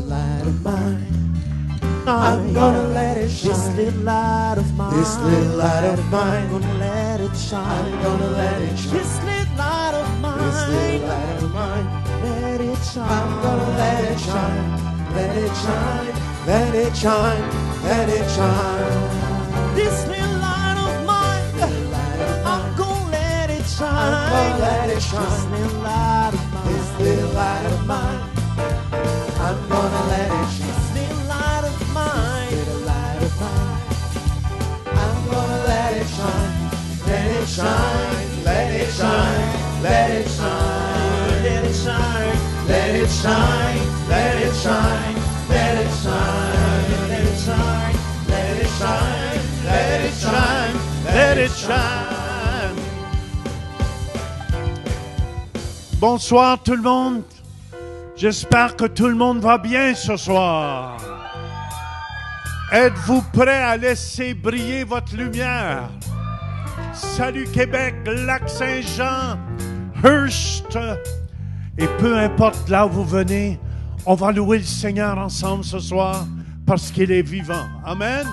light of mine. I'm gonna let it shine. This little light of mine. This little light of mine. I'm gonna let it shine. I'm gonna let it shine. This little light of mine. This little light of mine. Let it shine. I'm gonna let it shine. Let it shine. Let it shine. Let it shine. This little light of mine. I'm gonna let it shine. I'm gonna let it shine. This little light of mine. This little light of mine. I'm gonna let it shine. This little light of mine. Little light of mine. I'm gonna let it shine. Let it shine. Let it shine. Let it shine. Let it shine. Let it shine. Let it shine. Let it shine. Let it shine. Let it shine. Let it shine. Let it shine. Bonsoir tout le monde. J'espère que tout le monde va bien ce soir. Êtes-vous prêts à laisser briller votre lumière? Salut Québec, Lac-Saint-Jean, Hearst. Et peu importe là où vous venez, on va louer le Seigneur ensemble ce soir parce qu'il est vivant. Amen.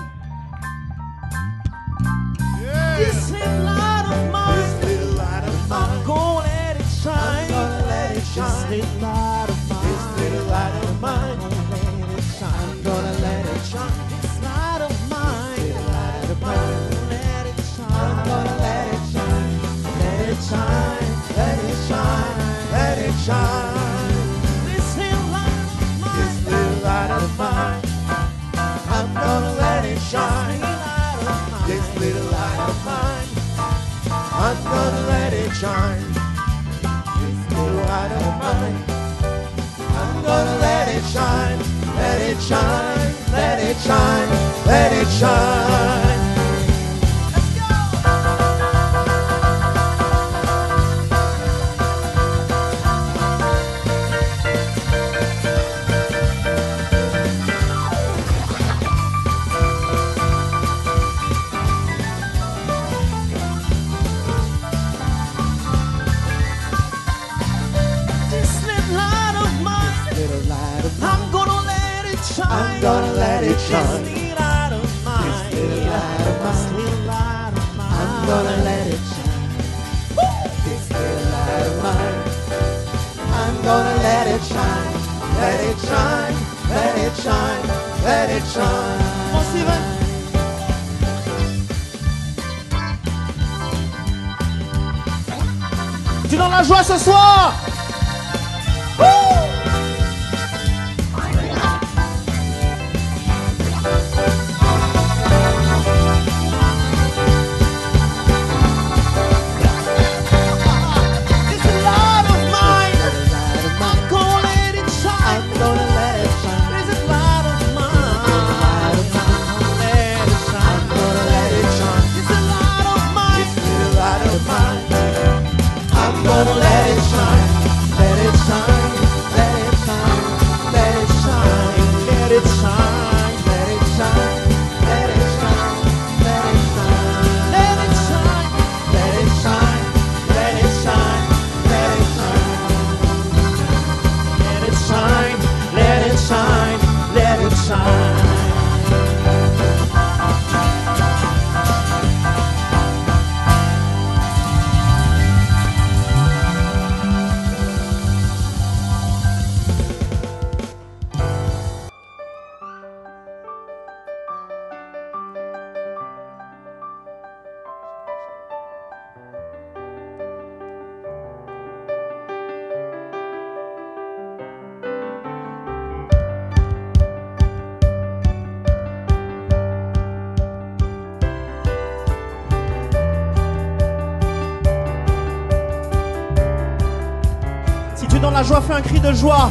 Yeah. This little light of mine, this little light of mine, I'm gonna let it shine. I'm gonna let it shine. This little light of mine, this little light of mine, I'm gonna let it shine. This light of mine, this light of mine, let it shine. I'm gonna let it shine. Let it shine. Let it shine. Let it shine. This little light of mine, this little light of mine, I'm gonna let it shine. This little light of mine, I'm gonna let it shine. This little light of mine, I'm gonna let it shine. Let it shine, let it shine, let it shine. Let's go! I'm gonna let it shine. This little light of mine, this little light of mine, I'm gonna let it shine. This little light of mine, I'm gonna let it shine. Let it shine, let it shine, let it shine. Bon, Steven. Tu es dans la joie ce soir? Gonna let it shine, let it shine, let it shine, let it shine, let it shine, let it shine, let it shine, let it shine, let it shine, let it shine, let it shine, let it shine, let it shine, let it shine, let it shine. Dans la joie, fais un cri de joie.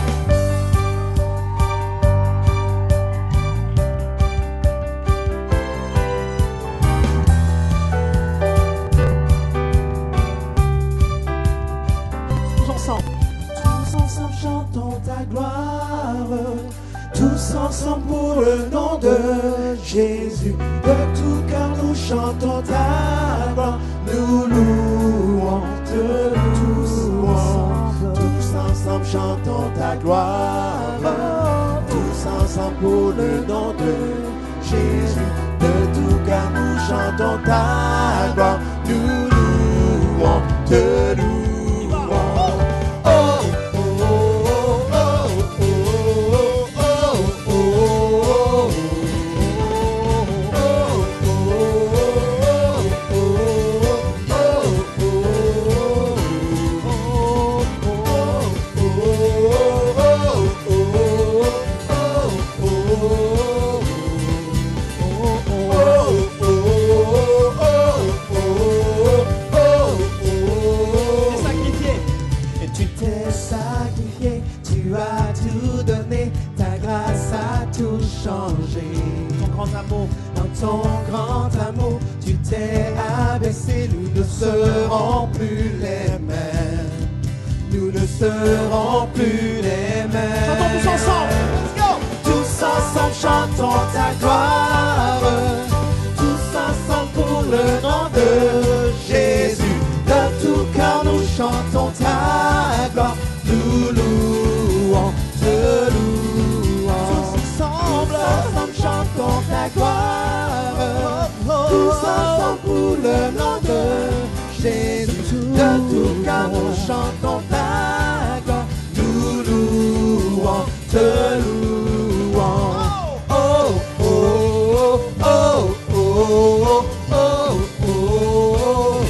Tous ensemble chantons ta gloire. Tous ensemble pour le nom de Jésus. De tout cœur nous chantons ta gloire. Nous louons, te louons. Tous ensemble chantons ta gloire. Tous ensemble pour le nom de Jésus. De tout cœur nous chantons ta gloire. Nous louons, te louons. Ton grand amour, tu t'es abaissé, nous ne serons plus les mêmes. Nous ne serons plus les mêmes. Chantons tous ensemble. Let's go. Tous ensemble chantons ta gloire. Tous ensemble pour le nom de Jésus. De tout cœur nous chantons ta gloire. Nous louons, te louons. Tous ensemble chantons ta gloire. Tous ensemble pour le nom de Jésus. De tout cœur nous chantons ta gloire. Nous louons, te louons. Oh, oh, oh, oh, oh, oh, oh,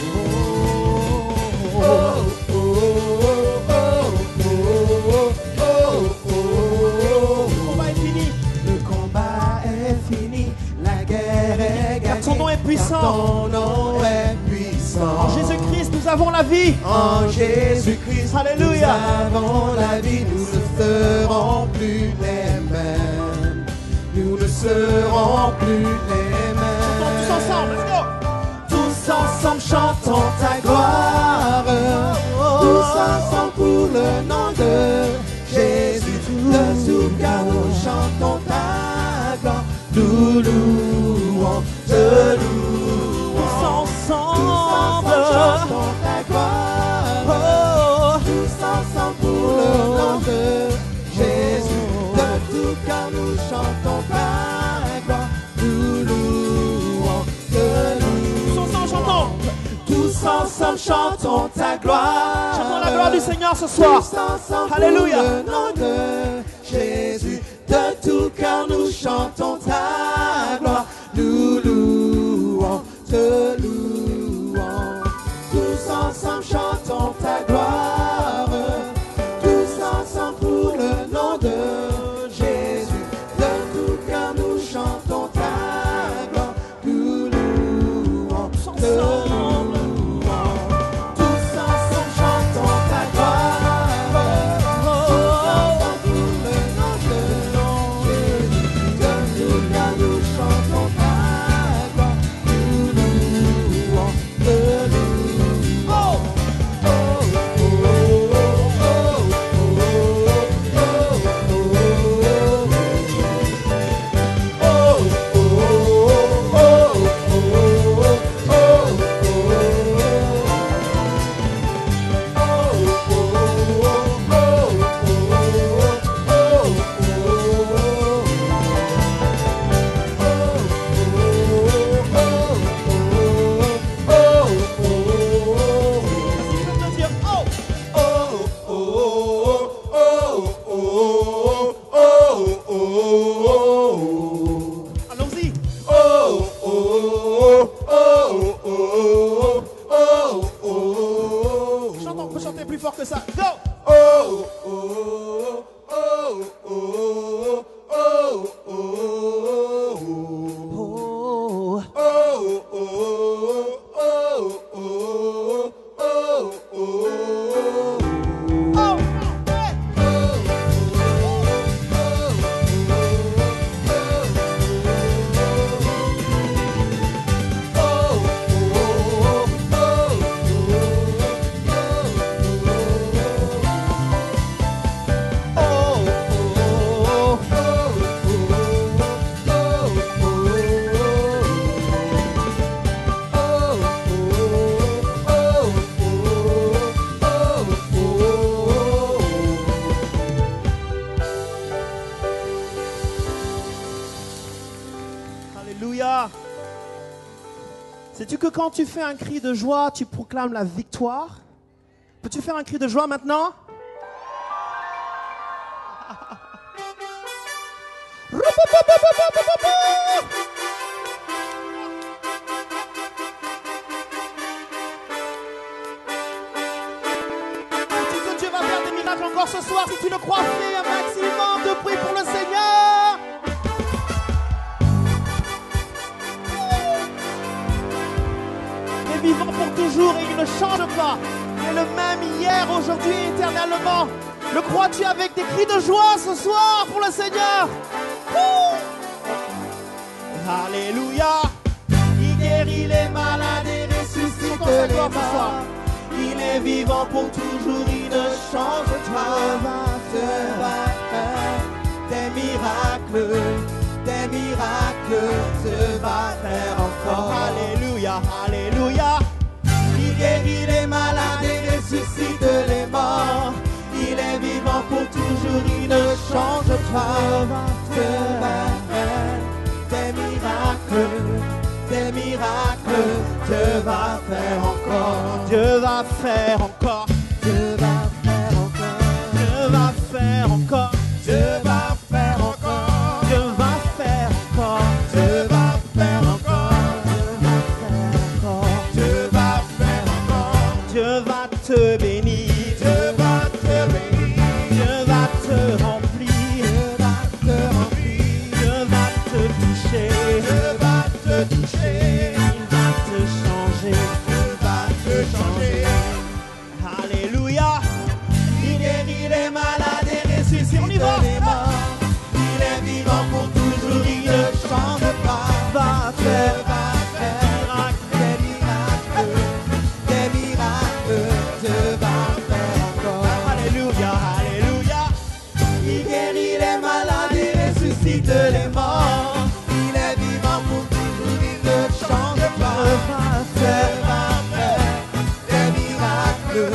Le combat est fini. Le combat est fini. La guerre est gagnée. Ton nom est puissant. Ton nom est puissant. En Jésus-Christ, nous avons la vie. En Jésus-Christ, Alléluia. nous avons la vie. Nous ne serons plus les mêmes. Nous ne serons plus les mêmes. Tous ensemble, let's go. Tous ensemble chantons ta gloire. Tous ensemble pour le nom de Jésus. De tout cœur nous chantons ta gloire. Nous louons, te louons. Tous ensemble. Chantons ta gloire. Tous ensemble pour le nom de Jésus. De tout cœur nous chantons ta gloire. Nous louons, te louons. Tous ensemble, chantons. Tous ensemble chantons ta gloire. Chantons la gloire du Seigneur ce soir. Tous ensemble Alléluia. pour le nom de Jésus. De tout cœur nous chantons ta gloire. Nous louons, te louons. Tous ensemble chantons ta gloire. Tous ensemble pour le nom de Jésus. De tout cœur nous chantons ta gloire. Nous louons, te louons. Tous ensemble chantons ta gloire. Tous ensemble pour le nom de Jésus. De tout cœur Alléluia. Sais-tu que quand tu fais un cri de joie, tu proclames la victoire? Peux-tu faire un cri de joie maintenant? Sais-tu que Dieu va faire des miracles encore ce soir? Si tu le crois, fais un maximum de bruit pour le Seigneur. Il est vivant pour toujours et il ne change pas. Il est le même hier, aujourd'hui, éternellement. Le crois-tu avec des cris de joie ce soir pour le Seigneur? Alléluia. Il guérit les malades et ressuscite les morts. Il est vivant pour toujours, il ne change pas. Dieu va faire des miracles, Dieu va faire encore. Alléluia, alléluia. Il guérit les malades et ressuscite les morts. Il est vivant pour toujours, il ne change pas. Dieu va faire des miracles, Dieu va faire encore. Dieu va faire encore. Dieu va faire encore. Dieu va faire encore. Dieu va faire encore. Dieu va faire encore. Dieu va faire encore. Dieu va faire encore. Dieu va faire encore. Dieu va te bénir. Dieu va te bénir. Dieu va te remplir. Dieu va te remplir. Dieu va te toucher. Dieu va te toucher. Il va te changer. Il va te changer. Alléluia. Il guérit les malades et ressuscite On y va. les morts. Il est vivant pour toujours, il ne change pas. Va Dieu faire va faire des miracles, Dieu va faire encore. Alléluia, alléluia. Il guérit les malades et ressuscite les morts. Il est vivant pour toujours, il ne change pas. Dieu va faire des miracles,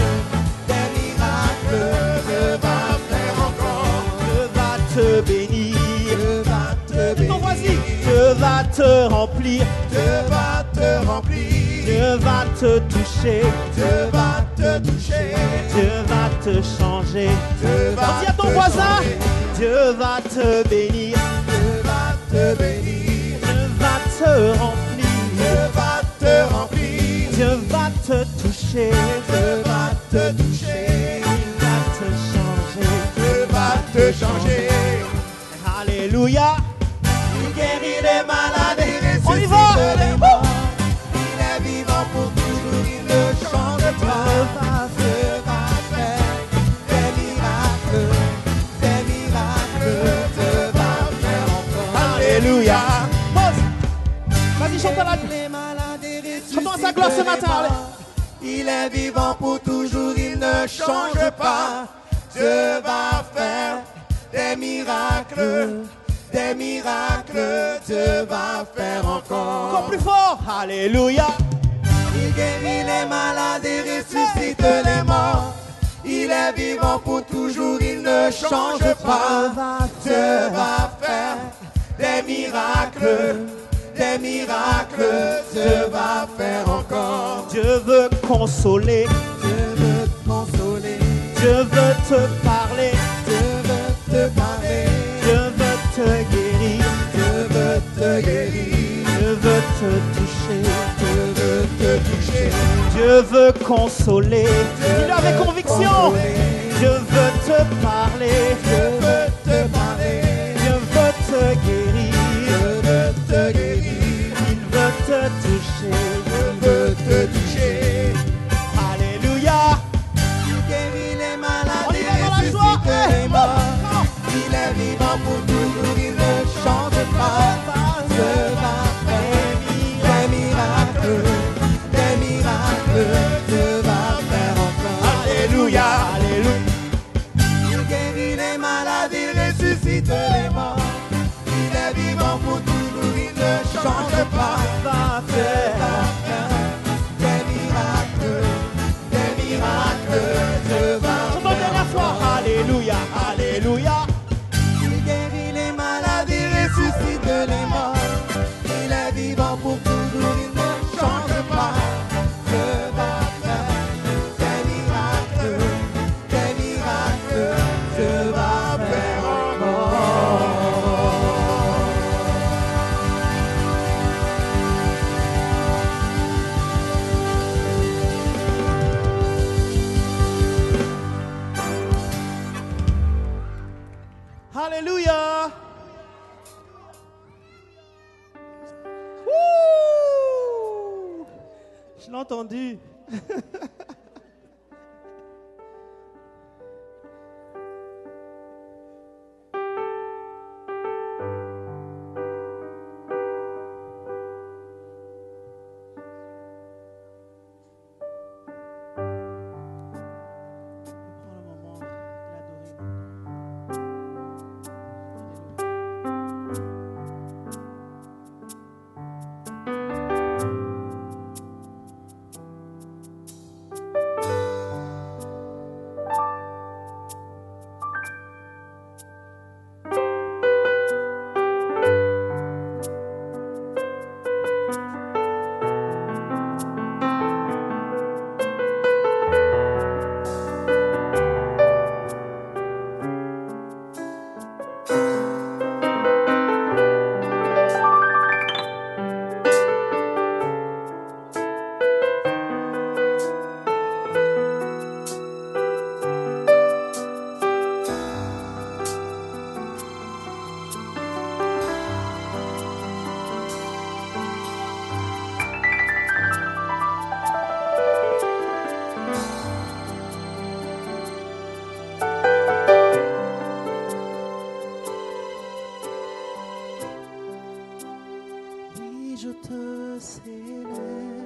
Dieu va faire encore. Dieu va te bénir. Dieu va te Ton voisin. bénir. Dieu va te remplir. Dieu va te remplir. Dieu va te toucher. Dieu va te toucher. Dieu va te changer. Dieu va Dis à ton te voisin. changer. Dieu va te bénir. Dieu va te bénir. Dieu va te remplir. Dieu va te remplir. Dieu va te toucher. Dieu va te toucher. Il va te changer. Dieu va te changer. Alléluia. Il guérit les malades et On y ressuscite va. les morts. Il est vivant pour toujours, il ne change pas. Dieu va faire des miracles, Dieu va faire encore. Alléluia. Vas-y, chante à la Les malades et ressuscite Chantons à sa gloire ce matin, les allez. morts. Il est vivant pour toujours, il ne change pas. Dieu va faire des miracles, Dieu va faire encore. encore plus fort. Alléluia. Il guérit les malades et ressuscite les morts. Il est vivant pour toujours, il ne change pas. Dieu va faire des miracles, Dieu va faire encore. Dieu veut consoler. Dieu veut te consoler, Dieu veut te parler. Dieu veut te parler, Dieu veut te guérir. Dieu veut te guérir, Dieu veut te toucher. Dieu veut te toucher. Dieu veut consoler. Dis-le avec veut conviction. consoler. Dieu veut te parler. Dieu veut te parler, Dieu veut te guérir. Dieu veut te guérir. Il veut te toucher. Dieu veut te toucher. Alléluia. Il guérit les malades On y et va dans la joie. ressuscite les morts. Come Il est vivant pour toujours, il ne change pas. Dieu va faire des miracles, Dieu va faire encore. Alléluia. Alléluia. Il guérit les malades entendu. Je te célèbre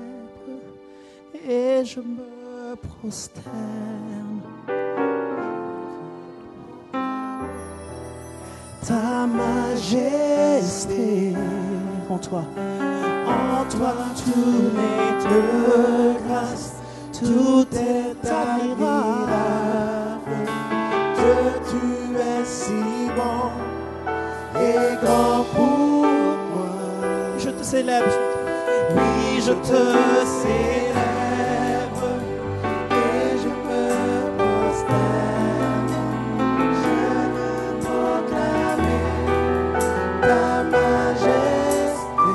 et je me prosterne. Ta majesté en toi tout n'est de grâce, tout est admirable. Dieu, tu es si bon et grand pour moi. Je te célèbre. Oui, je te célèbre et je me prosterne. Je veux proclamer ta majesté.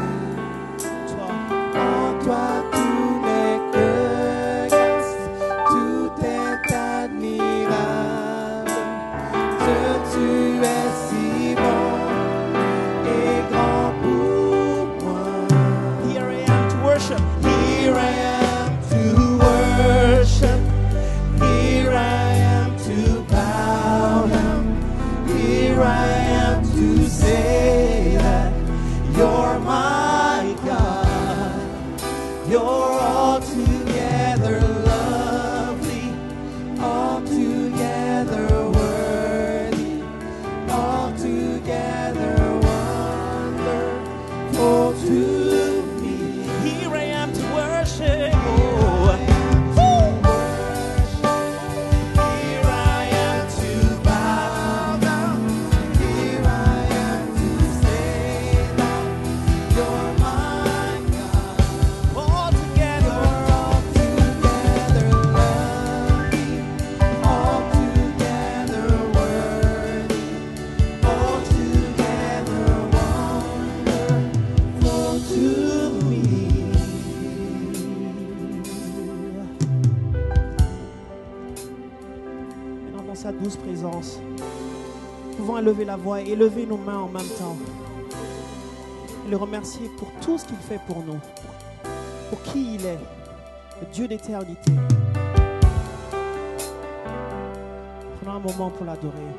En toi tout n'est que grâce, tout est admirable. Dieu, tu es si bon et grand pour moi. Here I am to worship. Here I am to worship. Here I am to bow down. Here I am to say that you're my God. You're altogether lovely, altogether worthy, altogether wonderful to me. Here I am to worship. Here I am to bow down. Here I am to say that you're my God. Altogether lovely, altogether worthy, altogether wonderful to me. Maintenant, dans sa douce présence, nous pouvons élever la voix et élever nos mains en même temps. Et le remercier pour tout ce qu'il fait pour nous, pour qui il est, le Dieu d'éternité. Prenons un moment pour l'adorer.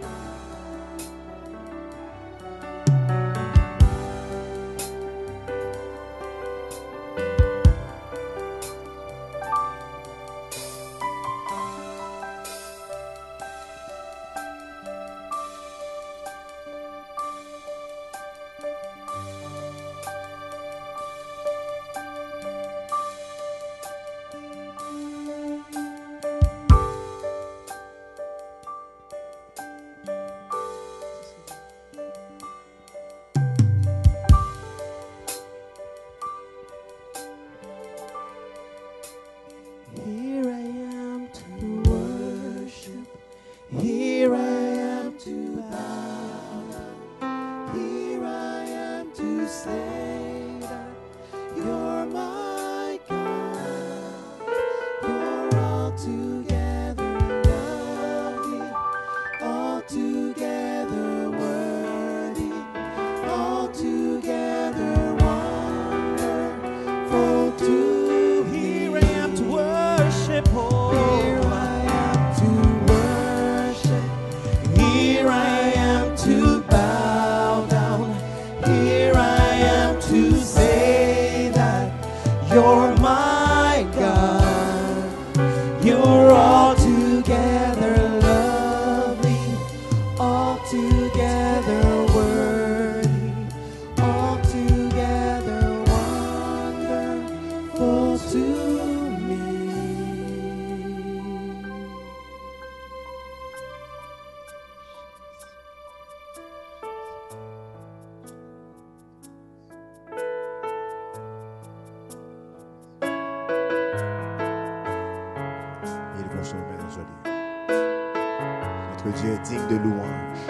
Dieu est digne de louange.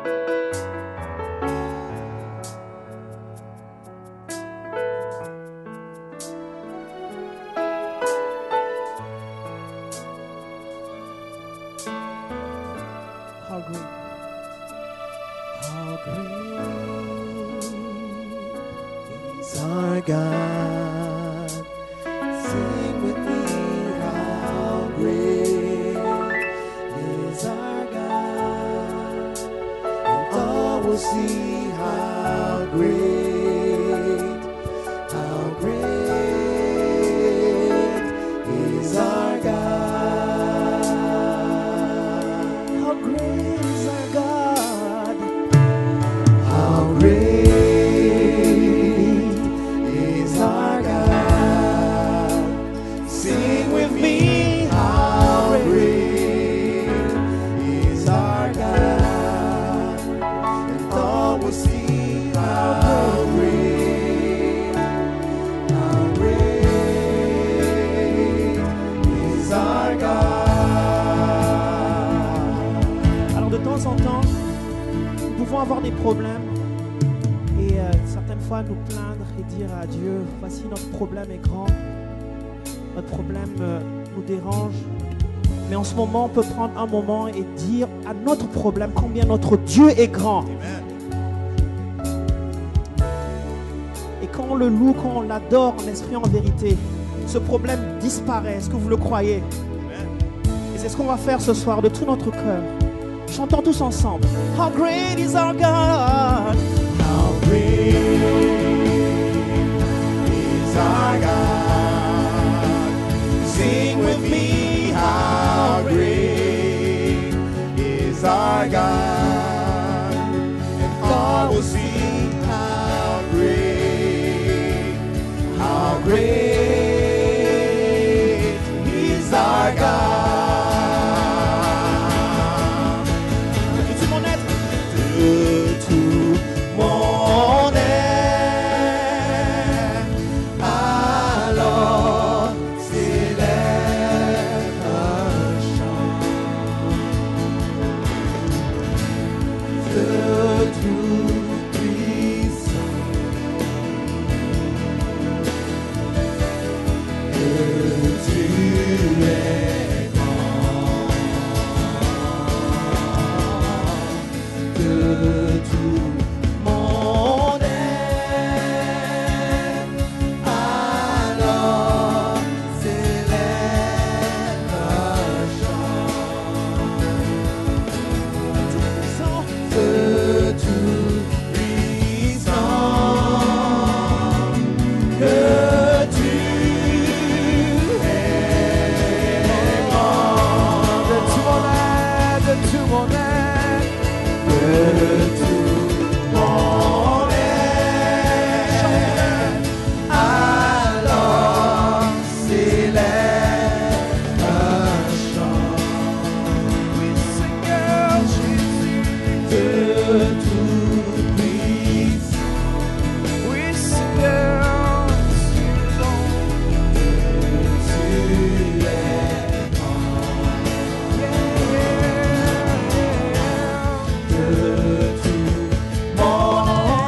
How great. How great is Our God, sing with me, how great is our God, and all will see how great is our God. How great is our God. How great is our God. Sing with me, how great is our God. And all will see how great is our God. Alors de temps en temps, nous pouvons avoir des problèmes et certaines fois nous plaindre et dire à Dieu, voici notre problème est grand, notre problème nous dérange. Mais en ce moment, on peut prendre un moment et dire à notre problème combien notre Dieu est grand. Et quand on le loue, quand on l'adore en esprit, en vérité, ce problème disparaît. Est-ce que vous le croyez? Et c'est ce qu'on va faire ce soir de tout notre cœur. Chantons tous ensemble. How great is our God. How great is our God. Sing with me, how great is our God. And all will see how great is our God. De tout mon être. De tout mon être, alors s'élève un chant. De tout puissant, que tu es grand. De tout mon être, alors s'élève un chant. De tout puissant, que tu es grand. De tout mon être, de tout mon être. De tout mon être, alors s'élève un chant. Oui, Seigneur Jésus, de tout puissant. Oui, Seigneur, tu es grand. De tout mon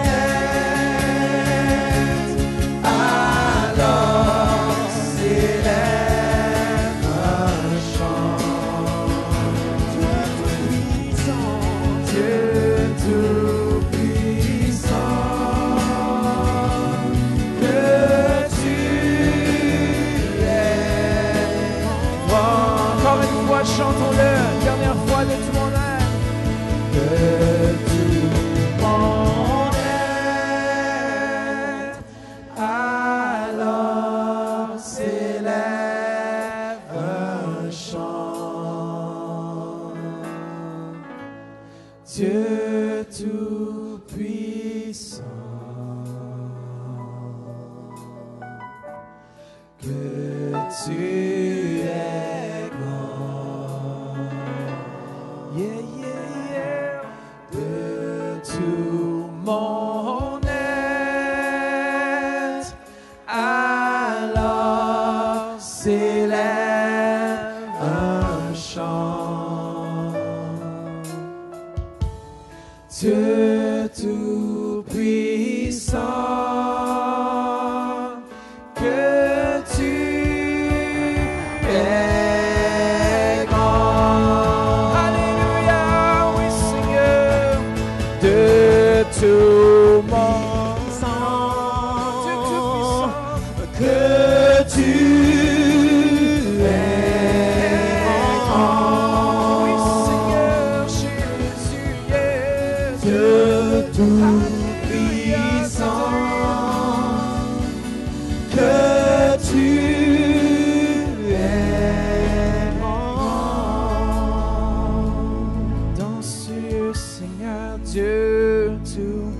être, alors s'élève un chant. Dieu tout-puissant, que tu es grand. Encore une fois, chantons-le, dernière fois de tout mon être. De tout mon être, alors s'élève un chant. Dieu tout-puissant, que tu es grand. Yeah, yeah, yeah. De tout mon être, alors s'élève un chant. puissant, que tu es grand. Alléluia, oui Seigneur, de tout monde, de tout puissant, que tu es grand. Oui Seigneur, Jésus, yes. De tout puissant, que tu es grand. Dans ce Seigneur Dieu tout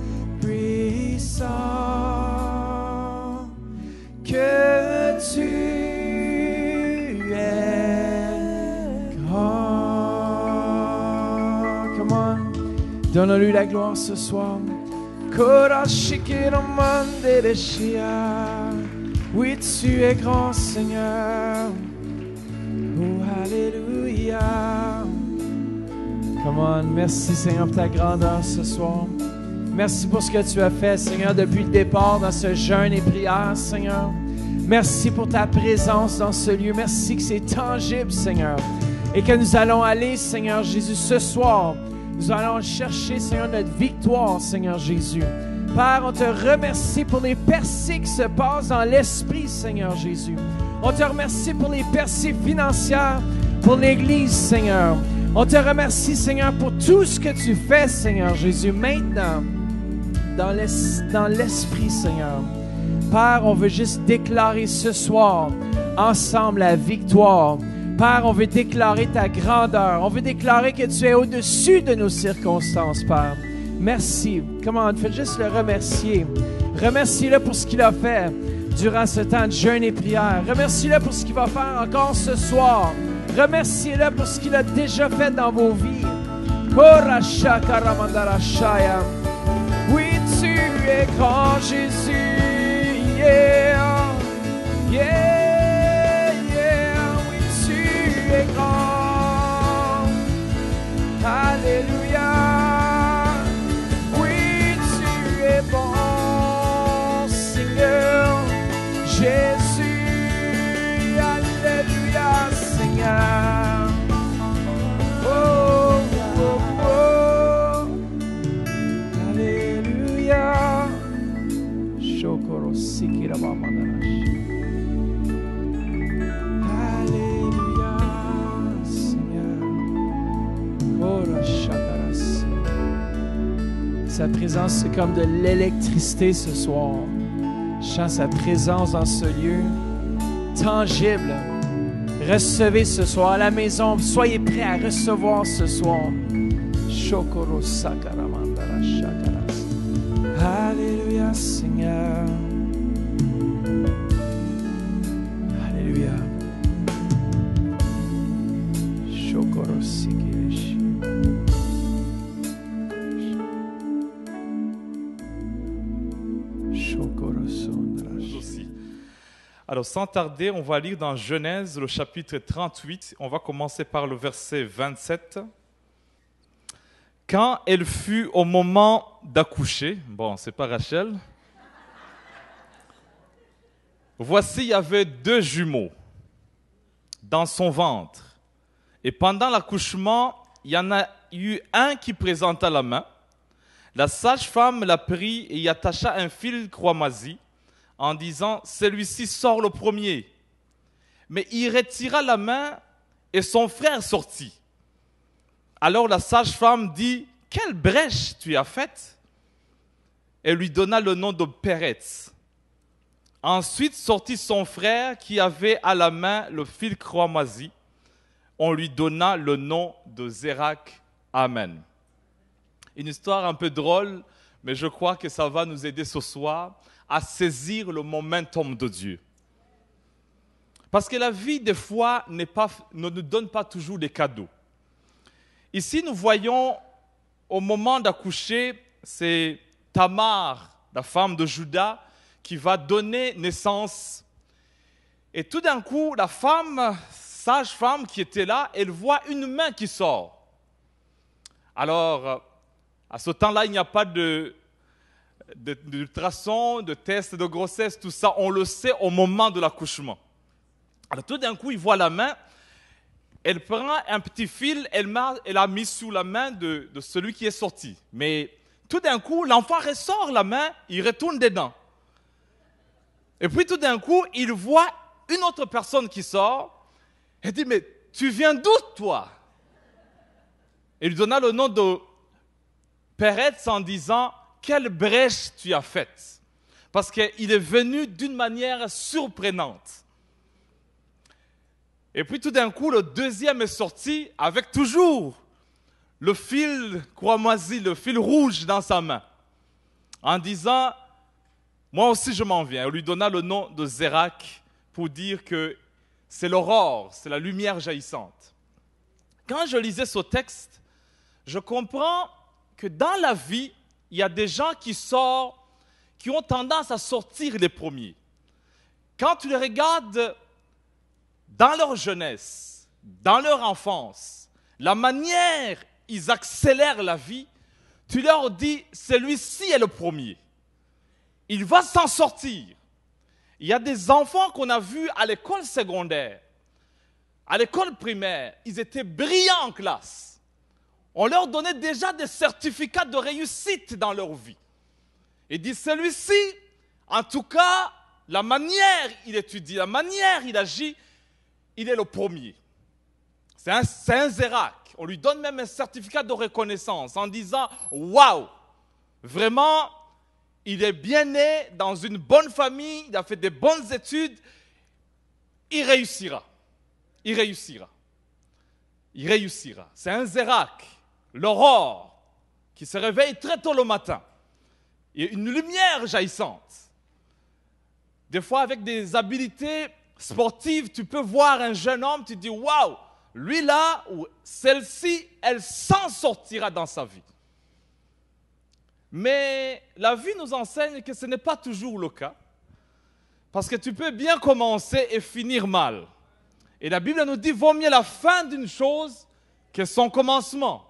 puissant, que tu es grand. Come on, donne-lui la gloire ce soir. Oui, tu es grand, Seigneur. Oh, alléluia. Come on, merci, Seigneur, pour ta grandeur ce soir. Merci pour ce que tu as fait, Seigneur, depuis le départ dans ce jeûne et prière, Seigneur. Merci pour ta présence dans ce lieu. Merci que c'est tangible, Seigneur. Et que nous allons aller, Seigneur Jésus, ce soir. Nous allons chercher, Seigneur, notre victoire, Seigneur Jésus. Père, on te remercie pour les percées qui se passent dans l'esprit, Seigneur Jésus. On te remercie pour les percées financières, pour l'Église, Seigneur. On te remercie, Seigneur, pour tout ce que tu fais, Seigneur Jésus, maintenant, dans l'esprit, Seigneur. Père, on veut juste déclarer ce soir, ensemble, la victoire. Père, on veut déclarer ta grandeur. On veut déclarer que tu es au-dessus de nos circonstances, Père. Merci. Comment? Faites juste le remercier. Remerciez-le pour ce qu'il a fait durant ce temps de jeûne et prière. Remerciez-le pour ce qu'il va faire encore ce soir. Remerciez-le pour ce qu'il a déjà fait dans vos vies. Oui, tu es grand, Jésus. Yeah, yeah, yeah. Oui, tu es grand. Alléluia. Oui, tu es bon, Seigneur. Jésus. Alléluia, Seigneur. Oh, oh, oh. Alléluia. Shokoro sikira mamanash. Alléluia, Seigneur. Ora shakaras. Sa présence, c'est comme de l'électricité ce soir. Je sens sa présence dans ce lieu. Tangible. Recevez ce soir à la maison. Soyez prêts à recevoir ce soir. Shokoro sakaramandara shakaras. Alléluia, Seigneur. Alléluia. Shokoro sikirishi. Shokoro sondrash. Aussi. Alors, sans tarder, on va lire dans Genèse, le chapitre 38. On va commencer par le verset 27. Quand elle fut au moment d'accoucher, bon, c'est pas Rachel, voici, il y avait 2 jumeaux dans son ventre. Et pendant l'accouchement, il y en a eu un qui présenta la main. La sage-femme l'a pris et y attacha un fil croix-masie en disant « Celui-ci sort le premier ». Mais il retira la main et son frère sortit. Alors la sage-femme dit « Quelle brèche tu as faite ?» Elle lui donna le nom de Péretz. Ensuite sortit son frère qui avait à la main le fil croix-masie. On lui donna le nom de Zérak. Amen. Une histoire un peu drôle, mais je crois que ça va nous aider ce soir à saisir le momentum de Dieu. Parce que la vie, des fois, ne nous donne pas toujours des cadeaux. Ici, nous voyons, au moment d'accoucher, c'est Tamar, la femme de Juda, qui va donner naissance. Et tout d'un coup, la femme, sage-femme qui était là, elle voit une main qui sort. Alors, à ce temps-là, il n'y a pas d'ultrasons, de tests de grossesse, tout ça, on le sait au moment de l'accouchement. Alors tout d'un coup, il voit la main, elle prend un petit fil, elle l'a mis sous la main de celui qui est sorti. Mais tout d'un coup, l'enfant ressort la main, il retourne dedans. Et puis tout d'un coup, il voit une autre personne qui sort, et dit, mais tu viens d'où toi? Il lui donna le nom de Peretz en disant, quelle brèche tu as faite. Parce qu'il est venu d'une manière surprenante. Et puis tout d'un coup, le deuxième est sorti avec toujours le fil cramoisi, le fil rouge dans sa main, en disant, moi aussi je m'en viens. On lui donna le nom de Zérak pour dire que c'est l'aurore, c'est la lumière jaillissante. Quand je lisais ce texte, je comprends que dans la vie, il y a des gens qui sortent, qui ont tendance à sortir les premiers. Quand tu les regardes dans leur jeunesse, dans leur enfance, la manière ils accélèrent la vie, tu leur dis, celui-ci est le premier. Il va s'en sortir. Il y a des enfants qu'on a vus à l'école secondaire, à l'école primaire, ils étaient brillants en classe. On leur donnait déjà des certificats de réussite dans leur vie. Et dit, celui-ci, en tout cas, la manière il étudie, la manière il agit, il est le premier. C'est un Zérak. On lui donne même un certificat de reconnaissance en disant, waouh, vraiment, il est bien né dans une bonne famille, il a fait des bonnes études, il réussira. Il réussira. Il réussira. C'est un Zérak, l'aurore, qui se réveille très tôt le matin. Il y a une lumière jaillissante. Des fois, avec des habiletés sportives, tu peux voir un jeune homme, tu te dis, waouh, lui là, ou celle-ci, elle s'en sortira dans sa vie. Mais la vie nous enseigne que ce n'est pas toujours le cas. Parce que tu peux bien commencer et finir mal. Et la Bible nous dit, vaut mieux la fin d'une chose que son commencement.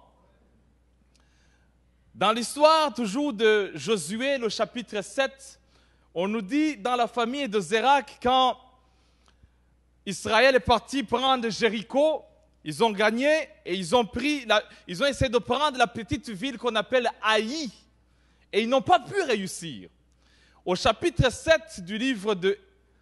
Dans l'histoire toujours de Josué, le chapitre 7, on nous dit dans la famille de Zérak, quand Israël est parti prendre Jéricho, ils ont gagné et ils ont essayé de prendre la petite ville qu'on appelle Haï. Et ils n'ont pas pu réussir. Au chapitre 7 du livre de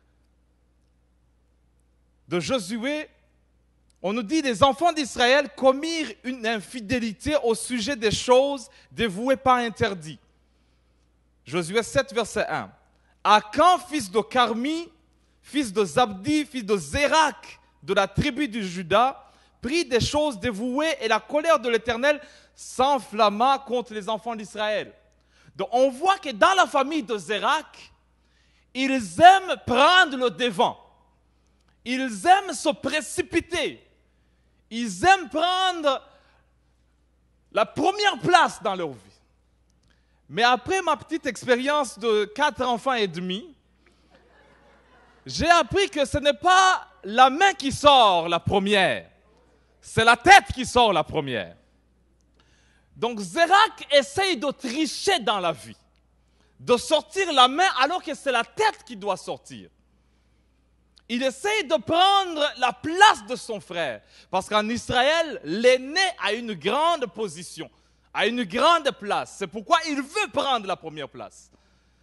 Josué, on nous dit, les enfants d'Israël commirent une infidélité au sujet des choses dévouées pas interdites. Josué 7, verset 1. Akan, fils de Carmi, fils de Zabdi, fils de Zérak, de la tribu de Juda, prit des choses dévouées et la colère de l'Éternel s'enflamma contre les enfants d'Israël. Donc on voit que dans la famille de Zérak, ils aiment prendre le devant. Ils aiment se précipiter. Ils aiment prendre la première place dans leur vie. Mais après ma petite expérience de 4 enfants et demi, j'ai appris que ce n'est pas la main qui sort la première, c'est la tête qui sort la première. Donc Zérak essaye de tricher dans la vie, de sortir la main alors que c'est la tête qui doit sortir. Il essaye de prendre la place de son frère, parce qu'en Israël, l'aîné a une grande position, a une grande place. C'est pourquoi il veut prendre la première place.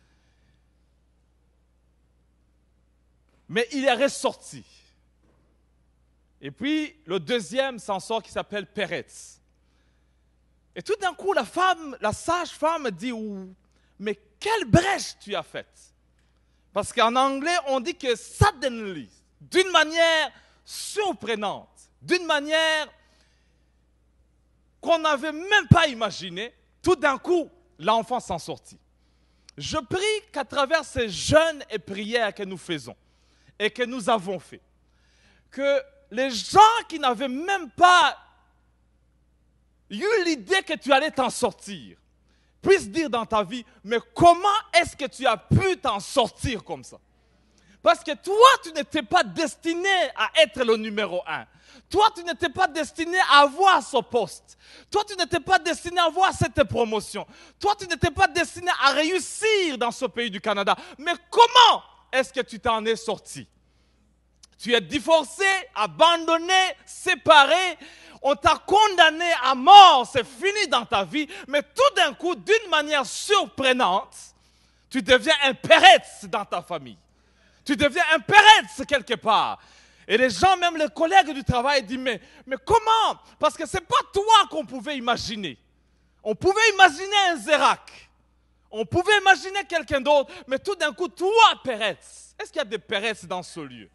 Mais il est ressorti. Et puis, le deuxième s'en sort qui s'appelle Peretz. Et tout d'un coup, la sage-femme dit, mais quelle brèche tu as faite? Parce qu'en anglais, on dit que suddenly, d'une manière surprenante, d'une manière qu'on n'avait même pas imaginée, tout d'un coup, l'enfant s'en sortit. Je prie qu'à travers ces jeûnes et prières que nous faisons et que nous avons fait, que les gens qui n'avaient même pas eu l'idée que tu allais t'en sortir, puissent dire dans ta vie, mais comment est-ce que tu as pu t'en sortir comme ça? Parce que toi, tu n'étais pas destiné à être le numéro 1. Toi, tu n'étais pas destiné à avoir ce poste. Toi, tu n'étais pas destiné à avoir cette promotion. Toi, tu n'étais pas destiné à réussir dans ce pays du Canada. Mais comment est-ce que tu t'en es sorti? Tu es divorcé, abandonné, séparé. On t'a condamné à mort. C'est fini dans ta vie. Mais tout d'un coup, d'une manière surprenante, tu deviens un Peretz dans ta famille. Tu deviens un Peretz quelque part. Et les gens, même les collègues du travail, disent, mais comment? Parce que ce n'est pas toi qu'on pouvait imaginer. On pouvait imaginer un Zérak. On pouvait imaginer quelqu'un d'autre. Mais tout d'un coup, toi, Peretz. Est-ce qu'il y a des Peretz dans ce lieu?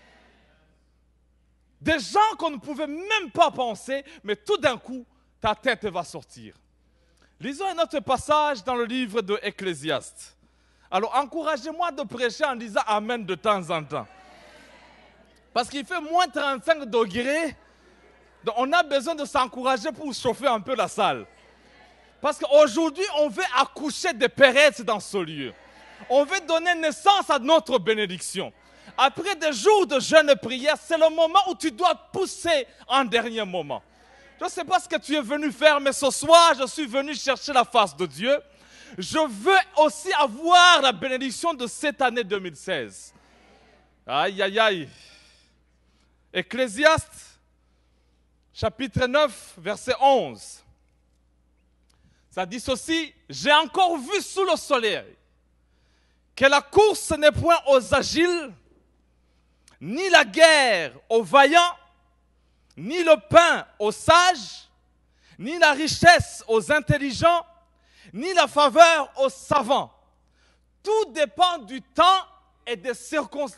Des gens qu'on ne pouvait même pas penser, mais tout d'un coup, ta tête va sortir. Lisons un autre passage dans le livre de Ecclésiaste. Alors, encouragez-moi de prêcher en disant Amen de temps en temps. Parce qu'il fait moins 35 degrés. Donc on a besoin de s'encourager pour chauffer un peu la salle. Parce qu'aujourd'hui, on veut accoucher des Peretz dans ce lieu. On veut donner naissance à notre bénédiction. Après des jours de jeûne et prière, c'est le moment où tu dois pousser en dernier moment. Je ne sais pas ce que tu es venu faire, mais ce soir, je suis venu chercher la face de Dieu. Je veux aussi avoir la bénédiction de cette année 2016. Aïe, aïe, aïe. Ecclésiaste, chapitre 9, verset 11. Ça dit ceci, « J'ai encore vu sous le soleil que la course n'est point aux agiles, ni la guerre aux vaillants, ni le pain aux sages, ni la richesse aux intelligents, ni la faveur aux savants. Tout dépend du temps et des circonstances. »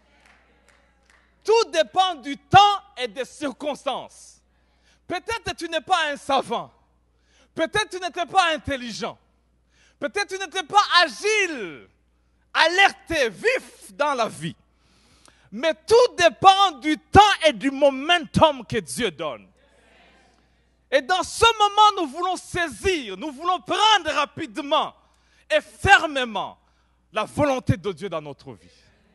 Tout dépend du temps et des circonstances. Peut-être tu n'es pas un savant. Peut-être tu n'étais pas intelligent. Peut-être tu n'étais pas agile, alerté, vif dans la vie. Mais tout dépend du temps et du momentum que Dieu donne. Et dans ce moment, nous voulons saisir, nous voulons prendre rapidement et fermement la volonté de Dieu dans notre vie.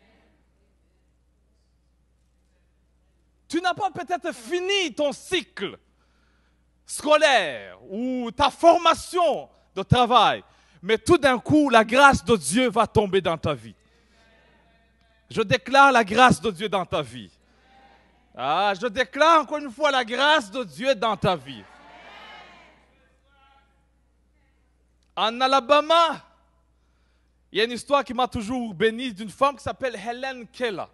Tu n'as pas peut-être fini ton cycle scolaire ou ta formation de travail, mais tout d'un coup, la grâce de Dieu va tomber dans ta vie. Je déclare la grâce de Dieu dans ta vie. Je déclare encore une fois la grâce de Dieu dans ta vie. En Alabama, il y a une histoire qui m'a toujours béni d'une femme qui s'appelle Helen Keller.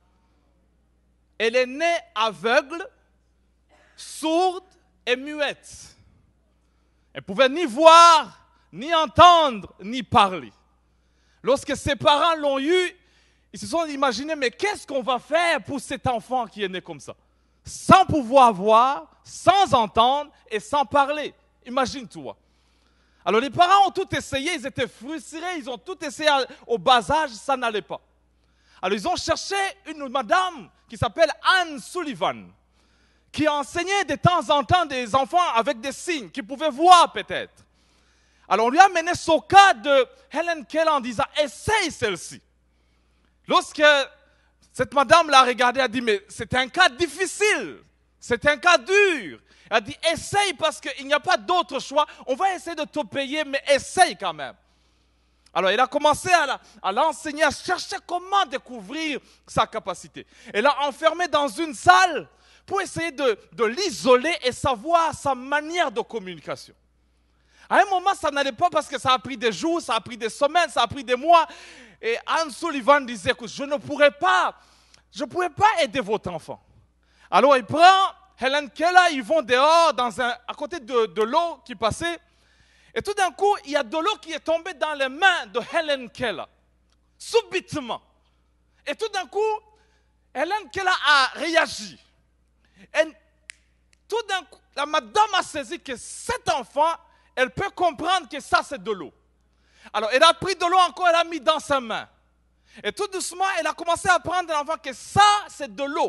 Elle est née aveugle, sourde et muette. Elle ne pouvait ni voir, ni entendre, ni parler. Lorsque ses parents l'ont eue, ils se sont imaginés, mais qu'est-ce qu'on va faire pour cet enfant qui est né comme ça? Sans pouvoir voir, sans entendre et sans parler. Imagine-toi. Alors les parents ont tout essayé, ils étaient frustrés, ils ont tout essayé au bas âge, ça n'allait pas. Alors ils ont cherché une madame qui s'appelle Anne Sullivan, qui enseignait de temps en temps des enfants avec des signes, qui pouvaient voir peut-être. Alors on lui a amené ce cas de Helen Keller en disant, essaye celle-ci. Lorsque cette madame l'a regardé, elle a dit, mais c'est un cas difficile, c'est un cas dur. Elle a dit, essaye parce qu'il n'y a pas d'autre choix, on va essayer de te payer, mais essaye quand même. Alors, il a commencé à l'enseigner, à chercher comment découvrir sa capacité. Elle l'a enfermé dans une salle pour essayer de l'isoler et savoir sa manière de communication. À un moment, ça n'allait pas parce que ça a pris des jours, ça a pris des semaines, ça a pris des mois. Et Anne Sullivan disait, écoute, je ne pourrais pas aider votre enfant. Alors, il prend Helen Keller, ils vont dehors, à côté de l'eau qui passait. Et tout d'un coup, il y a de l'eau qui est tombée dans les mains de Helen Keller, subitement. Et tout d'un coup, Helen Keller a réagi. Et tout d'un coup, la madame a saisi que cet enfant, elle peut comprendre que ça, c'est de l'eau. Alors, elle a pris de l'eau encore, elle a mis dans sa main. Et tout doucement, elle a commencé à prendre l'enfant que ça, c'est de l'eau.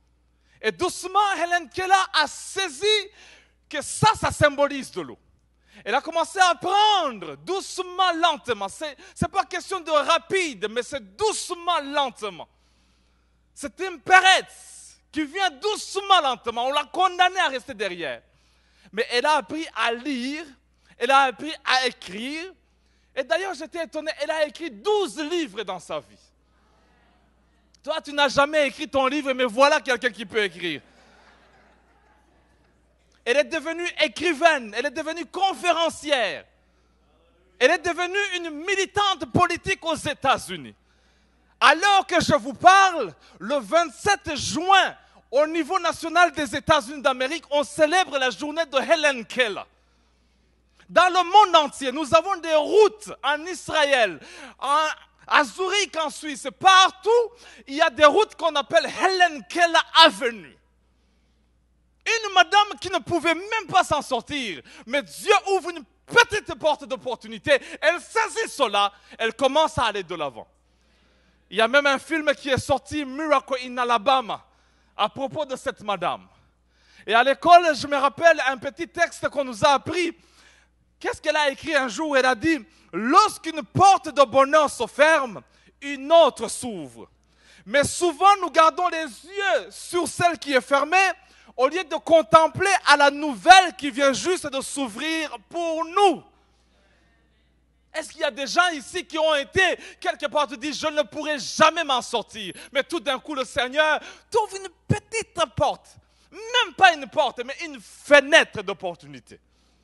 Et doucement, Helen Keller a saisi que ça symbolise de l'eau. Elle a commencé à apprendre doucement, lentement. Ce n'est pas question de rapide, mais c'est doucement, lentement. C'est une Peretz qui vient doucement, lentement. On l'a condamnée à rester derrière. Mais elle a appris à lire, elle a appris à écrire. Et d'ailleurs, j'étais étonné, elle a écrit 12 livres dans sa vie. Toi, tu n'as jamais écrit ton livre, mais voilà quelqu'un qui peut écrire. Elle est devenue écrivaine, elle est devenue conférencière. Elle est devenue une militante politique aux États-Unis. Alors que je vous parle, le 27 juin, au niveau national des États-Unis d'Amérique, on célèbre la journée de Helen Keller. Dans le monde entier, nous avons des routes en Israël, à Zurich en Suisse, partout, il y a des routes qu'on appelle Helen Keller Avenue. Une madame qui ne pouvait même pas s'en sortir, mais Dieu ouvre une petite porte d'opportunité, elle saisit cela, elle commence à aller de l'avant. Il y a même un film qui est sorti, Miracle in Alabama, à propos de cette madame. Et à l'école, je me rappelle un petit texte qu'on nous a appris. Qu'est-ce qu'elle a écrit un jour? Elle a dit, lorsqu'une porte de bonheur se ferme, une autre s'ouvre. Mais souvent, nous gardons les yeux sur celle qui est fermée, au lieu de contempler à la nouvelle qui vient juste de s'ouvrir pour nous. Est-ce qu'il y a des gens ici qui ont été quelque part, tu dis, je ne pourrai jamais m'en sortir. Mais tout d'un coup, le Seigneur t'ouvre une petite porte. Même pas une porte, mais une fenêtre d'opportunité.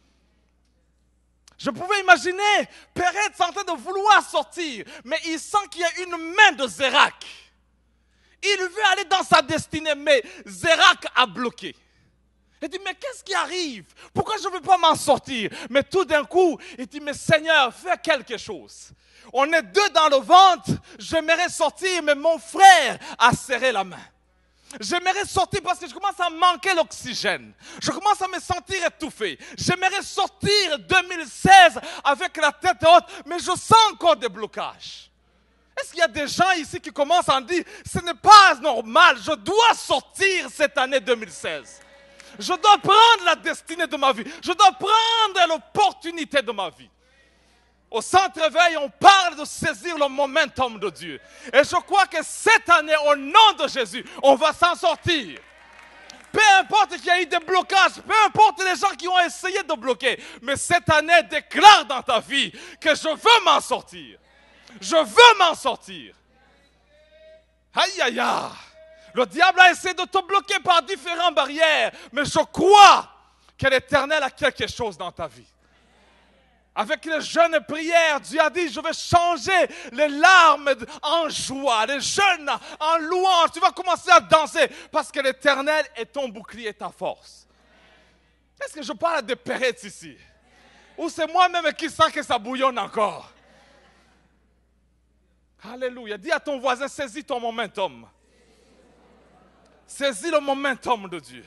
Je pouvais imaginer Peretz en train de vouloir sortir, mais il sent qu'il y a une main de Zérak. Il veut aller dans sa destinée, mais Zérak a bloqué. Il dit, mais qu'est-ce qui arrive? Pourquoi je ne veux pas m'en sortir? Mais tout d'un coup, il dit, mais Seigneur, fais quelque chose. On est deux dans le ventre, j'aimerais sortir, mais mon frère a serré la main. J'aimerais sortir parce que je commence à manquer l'oxygène. Je commence à me sentir étouffé. J'aimerais sortir 2016 avec la tête haute, mais je sens encore des blocages. Est-ce qu'il y a des gens ici qui commencent à dire, ce n'est pas normal, je dois sortir cette année 2016. Je dois prendre la destinée de ma vie. Je dois prendre l'opportunité de ma vie. Au centre-veille, on parle de saisir le momentum de Dieu. Et je crois que cette année, au nom de Jésus, on va s'en sortir. Peu importe qu'il y ait eu des blocages, peu importe les gens qui ont essayé de bloquer, mais cette année, déclare dans ta vie que je veux m'en sortir. Je veux m'en sortir. Aïe, aïe, aïe. Le diable a essayé de te bloquer par différentes barrières, mais je crois que l'Éternel a quelque chose dans ta vie. Avec les jeûnes et prières, Dieu a dit, je vais changer les larmes en joie, les jeûnes en louange. Tu vas commencer à danser parce que l'Éternel est ton bouclier et ta force. Est-ce que je parle de Peretz ici? Ou c'est moi-même qui sens que ça bouillonne encore? Alléluia. Dis à ton voisin, saisis ton momentum. Saisis le momentum de Dieu.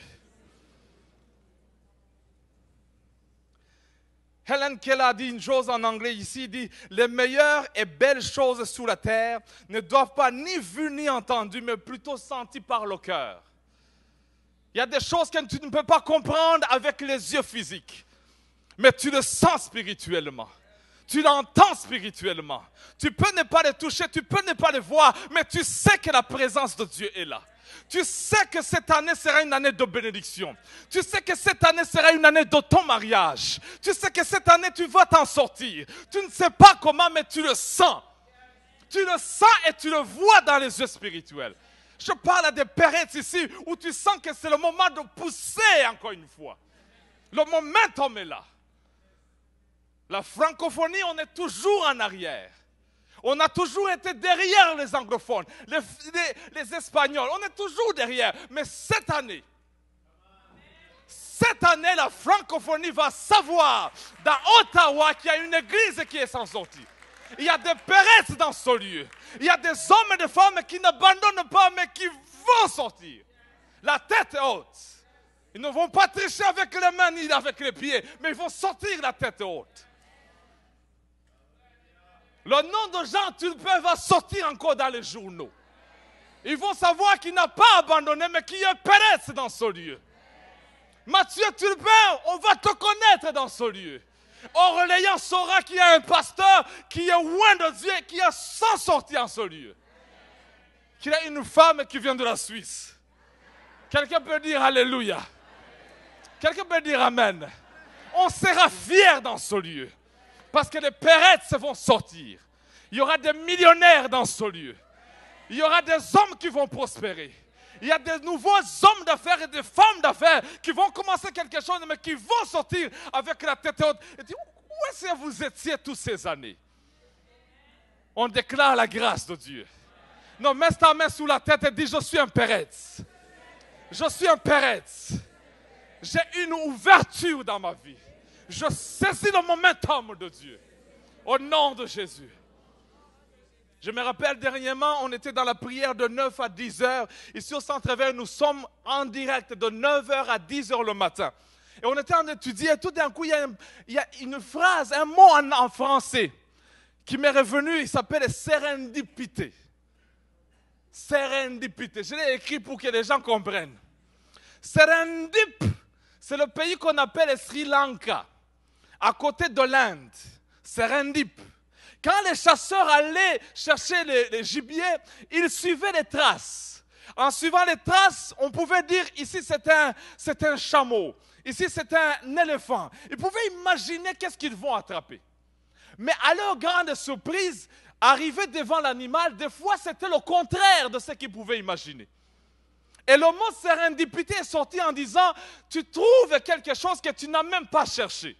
Helen Keller a dit une chose en anglais ici, il dit, les meilleures et belles choses sur la terre ne doivent pas ni vues ni entendues, mais plutôt senties par le cœur. Il y a des choses que tu ne peux pas comprendre avec les yeux physiques, mais tu le sens spirituellement. Tu l'entends spirituellement. Tu peux ne pas les toucher, tu peux ne pas les voir, mais tu sais que la présence de Dieu est là. Tu sais que cette année sera une année de bénédiction. Tu sais que cette année sera une année de ton mariage. Tu sais que cette année tu vas t'en sortir. Tu ne sais pas comment, mais tu le sens. Tu le sens et tu le vois dans les yeux spirituels. Je parle à des Peretz ici où tu sens que c'est le moment de pousser encore une fois. Le momentum est là. La francophonie, on est toujours en arrière. On a toujours été derrière les anglophones, les espagnols. On est toujours derrière. Mais cette année, la francophonie va savoir dans Ottawa qu'il y a une église qui est sans sortie. Il y a des Peretz dans ce lieu. Il y a des hommes et des femmes qui n'abandonnent pas, mais qui vont sortir. La tête haute. Ils ne vont pas tricher avec les mains ni avec les pieds, mais ils vont sortir la tête haute. Le nom de Jean Tulpen va sortir encore dans les journaux. Ils vont savoir qu'il n'a pas abandonné, mais qu'il y a Peretz dans ce lieu. Mathieu Tulpen, on va te connaître dans ce lieu. Orléans saura qu'il y a un pasteur qui est loin de Dieu, qui a sans sortir en ce lieu. Qu'il y a une femme qui vient de la Suisse. Quelqu'un peut dire Alléluia. Quelqu'un peut dire Amen. On sera fiers dans ce lieu. Parce que les pérettes vont sortir. Il y aura des millionnaires dans ce lieu. Il y aura des hommes qui vont prospérer. Il y a des nouveaux hommes d'affaires et des femmes d'affaires qui vont commencer quelque chose, mais qui vont sortir avec la tête haute. Et dire, où est-ce que vous étiez toutes ces années? On déclare la grâce de Dieu. Non, mets ta main sous la tête et dis, je suis un Pérez. Je suis un Pérez. J'ai une ouverture dans ma vie. Je saisis le momentum de Dieu. Au nom de Jésus. Je me rappelle dernièrement, on était dans la prière de 9 à 10 heures. Ici au Centre-Vert, nous sommes en direct de 9 heures à 10 heures le matin. Et on était en étudier et tout d'un coup, il y a une phrase, un mot en français qui m'est revenu. Il s'appelle sérendipité. Sérendipité. Je l'ai écrit pour que les gens comprennent. Serendip, c'est le pays qu'on appelle Sri Lanka, à côté de l'Inde. Serendip. Quand les chasseurs allaient chercher les gibiers, ils suivaient les traces. En suivant les traces, on pouvait dire ici c'est un chameau, ici c'est un éléphant. Ils pouvaient imaginer qu'est-ce qu'ils vont attraper. Mais à leur grande surprise, arriver devant l'animal, des fois c'était le contraire de ce qu'ils pouvaient imaginer. Et le mot sérendipité est sorti en disant, tu trouves quelque chose que tu n'as même pas cherché.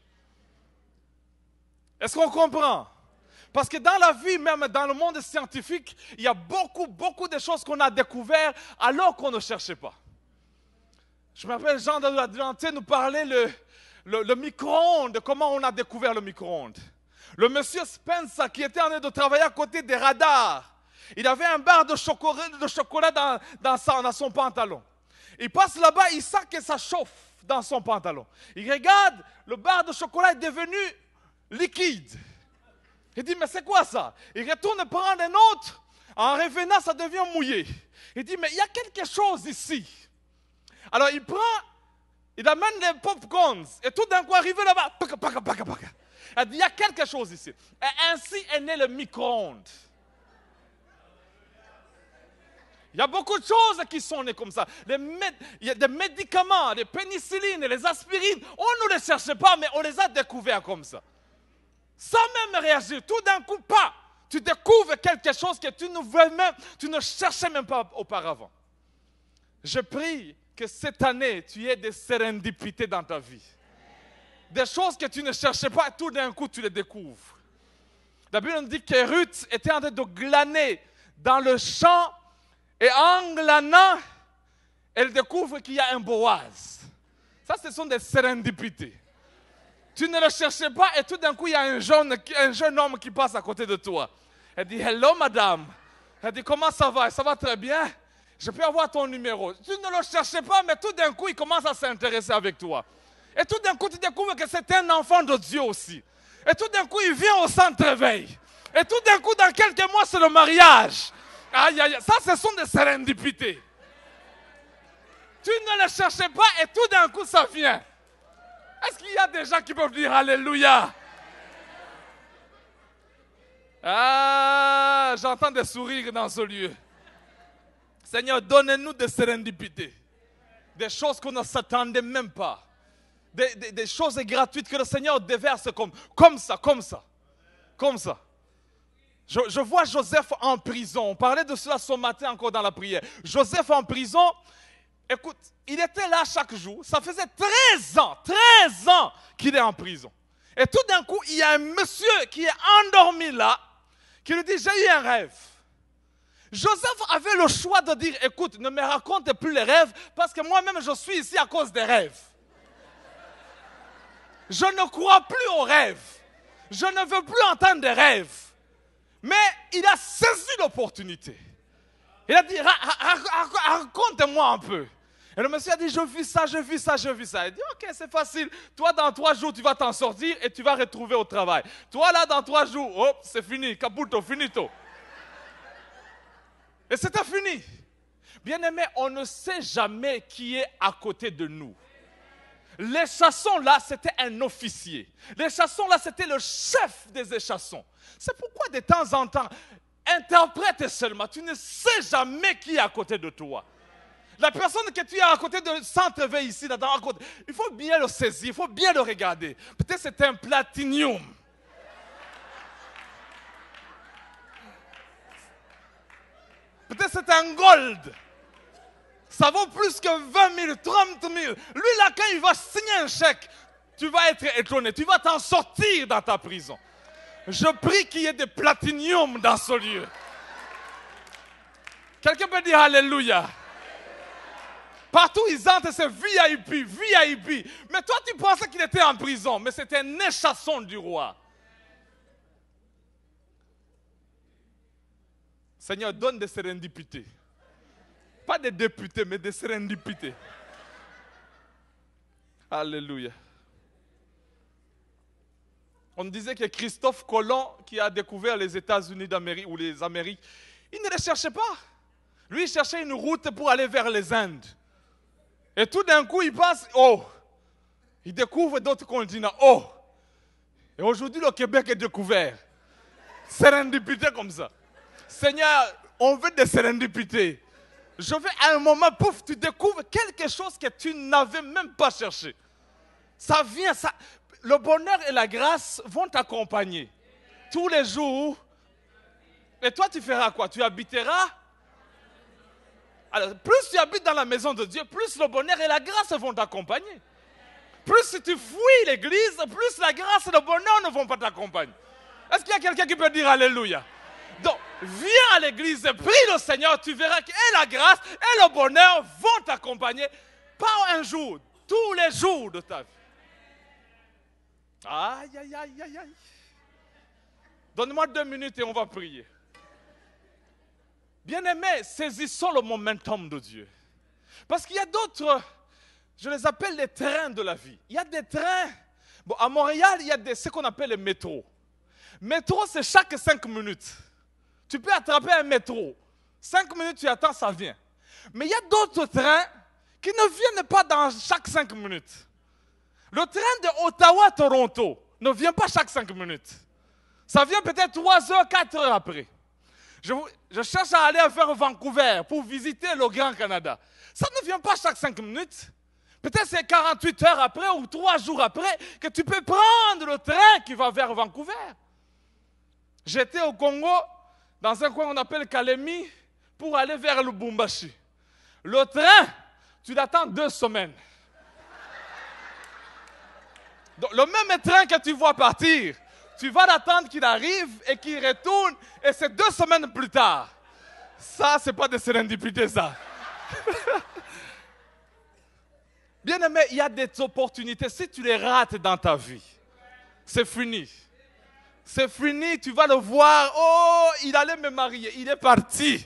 Est-ce qu'on comprend? Parce que dans la vie, même dans le monde scientifique, il y a beaucoup de choses qu'on a découvertes alors qu'on ne cherchait pas. Je me rappelle, Jean de l'Atlantique nous parlait le micro-ondes, comment on a découvert le micro-ondes. Le monsieur Spencer, qui était en train de travailler à côté des radars, il avait un bar de chocolat dans son pantalon. Il passe là-bas, il sent que ça chauffe dans son pantalon. Il regarde, le bar de chocolat est devenu liquide. Il dit, mais c'est quoi ça? Il retourne prendre un autre. En revenant, ça devient mouillé. Il dit, mais il y a quelque chose ici. Alors il amène les popcorns. Et tout d'un coup, arrivé là-bas, il dit, il y a quelque chose ici. Et ainsi est né le micro-ondes. Il y a beaucoup de choses qui sont nées comme ça. Il y a des médicaments, des pénicillines, les aspirines. On ne les cherchait pas, mais on les a découverts comme ça. Sans même réagir, tout d'un coup, pas. Tu découvres quelque chose que tu ne cherchais même pas auparavant. Je prie que cette année, tu aies des sérendipités dans ta vie. Des choses que tu ne cherchais pas, tout d'un coup, tu les découvres. La Bible nous dit que Ruth était en train de glaner dans le champ, et en glanant, elle découvre qu'il y a un Boaz. Ça, ce sont des sérendipités. Tu ne le cherchais pas et tout d'un coup, il y a un jeune homme qui passe à côté de toi. Elle dit, hello madame. Elle dit, comment ça va? Ça va très bien? Je peux avoir ton numéro. Tu ne le cherchais pas, mais tout d'un coup, il commence à s'intéresser avec toi. Et tout d'un coup, tu découvres que c'est un enfant de Dieu aussi. Et tout d'un coup, il vient au centre-éveil. Et tout d'un coup, dans quelques mois, c'est le mariage. Aïe, aïe, ça, ce sont des sérendipités. Tu ne le cherchais pas et tout d'un coup, ça vient. Est-ce qu'il y a des gens qui peuvent dire Alléluia? Ah, j'entends des sourires dans ce lieu. Seigneur, donnez-nous des sérendipités. Des choses qu'on ne s'attendait même pas. Des choses gratuites que le Seigneur déverse comme ça. Je vois Joseph en prison. On parlait de cela ce matin encore dans la prière. Joseph en prison, écoute, il était là chaque jour. Ça faisait 13 ans qu'il est en prison. Et tout d'un coup, il y a un monsieur qui est endormi là, qui lui dit, j'ai eu un rêve. Joseph avait le choix de dire, écoute, ne me raconte plus les rêves, parce que moi-même, je suis ici à cause des rêves. Je ne crois plus aux rêves. Je ne veux plus entendre des rêves. Mais il a saisi l'opportunité. Il a dit, raconte-moi un peu. Et le monsieur a dit, je vis ça. Il dit, ok, c'est facile. Toi, dans 3 jours, tu vas t'en sortir et tu vas retrouver au travail. Toi, là, dans 3 jours, oh, c'est fini, caputo, finito. Et c'était fini. Bien-aimé, on ne sait jamais qui est à côté de nous. L'échasson là, c'était un officier. L'échasson là, c'était le chef des échassons. C'est pourquoi de temps en temps, interprète seulement. Tu ne sais jamais qui est à côté de toi. La personne que tu as à côté de centre-ville ici, à côté, il faut bien le saisir, il faut bien le regarder. Peut-être c'est un platinium. Peut-être c'est un gold. Ça vaut plus que 20 000, 30 000. Lui là, quand il va signer un chèque, tu vas être étonné. Tu vas t'en sortir dans ta prison. Je prie qu'il y ait des platiniums dans ce lieu. Quelqu'un peut dire Alléluia. Partout ils entrent, c'est VIP, VIP. Mais toi tu pensais qu'il était en prison, mais c'était un échasson du roi. Seigneur, donne des sérénipités. Pas des députés, mais des sérénipités. Alléluia. On disait que Christophe Colomb, qui a découvert les États-Unis d'Amérique, ou les Amériques, il ne les cherchait pas. Lui, il cherchait une route pour aller vers les Indes. Et tout d'un coup, il passe, il découvre d'autres continents, Et aujourd'hui, le Québec est découvert. Sérendipité comme ça. Seigneur, on veut des sérendipités. Je veux à un moment, pouf, tu découvres quelque chose que tu n'avais même pas cherché. Ça vient, ça. Le bonheur et la grâce vont t'accompagner tous les jours. Et toi, tu feras quoi? Tu habiteras. Alors, plus tu habites dans la maison de Dieu, plus le bonheur et la grâce vont t'accompagner. Plus si tu fuis l'église, plus la grâce et le bonheur ne vont pas t'accompagner. Est-ce qu'il y a quelqu'un qui peut dire Alléluia? Donc, viens à l'église et prie le Seigneur, tu verras que et la grâce et le bonheur vont t'accompagner. Pas un jour, tous les jours de ta vie. Aïe, aïe, aïe, aïe, aïe. Donne-moi 2 minutes et on va prier. Bien-aimés, saisissons le momentum de Dieu. Parce qu'il y a d'autres, je les appelle les trains de la vie. Il y a des trains. Bon, à Montréal, il y a ce qu'on appelle les métros. Métro, c'est chaque 5 minutes. Tu peux attraper un métro. 5 minutes, tu attends, ça vient. Mais il y a d'autres trains qui ne viennent pas dans chaque 5 minutes. Le train de Ottawa-Toronto ne vient pas chaque 5 minutes. Ça vient peut-être 3 heures, 4 heures après. Je cherche à aller vers Vancouver pour visiter le Grand Canada. Ça ne vient pas chaque 5 minutes. Peut-être c'est 48 heures après ou 3 jours après que tu peux prendre le train qui va vers Vancouver. J'étais au Congo, dans un coin qu'on appelle Kalemi, pour aller vers Lubumbashi. Le train, tu l'attends 2 semaines. Donc, le même train que tu vois partir, tu vas l'attendre qu'il arrive et qu'il retourne, et c'est 2 semaines plus tard. Ça, c'est pas de sérendipité, ça. Bien aimé, il y a des opportunités. Si tu les rates dans ta vie, c'est fini. C'est fini, tu vas le voir. Oh, il allait me marier, il est parti.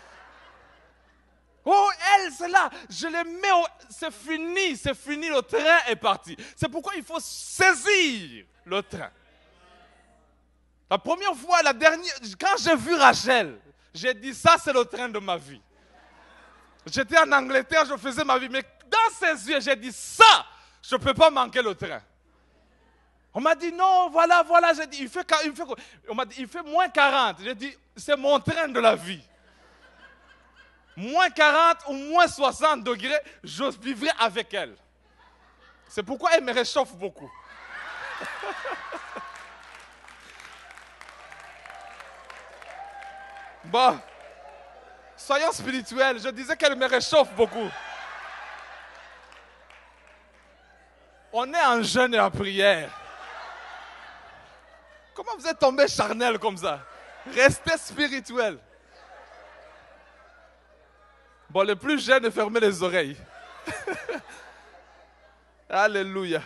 Oh, elle, c'est là. Je les mets au... C'est fini, le train est parti. C'est pourquoi il faut saisir le train. La première fois, la dernière, quand j'ai vu Rachel, j'ai dit ça, c'est le train de ma vie. J'étais en Angleterre, je faisais ma vie, mais dans ses yeux, j'ai dit ça, je ne peux pas manquer le train. On m'a dit non, voilà, j'ai dit, on m'a dit, il fait moins 40. J'ai dit, c'est mon train de la vie. Moins 40 ou moins 60 degrés, je vivrai avec elle. C'est pourquoi elle me réchauffe beaucoup. Bon, soyons spirituels, je disais qu'elle me réchauffe beaucoup. On est en jeûne et en prière. Comment vous êtes tombé charnel comme ça? Restez spirituel. Bon, les plus jeunes, fermez les oreilles. Alléluia.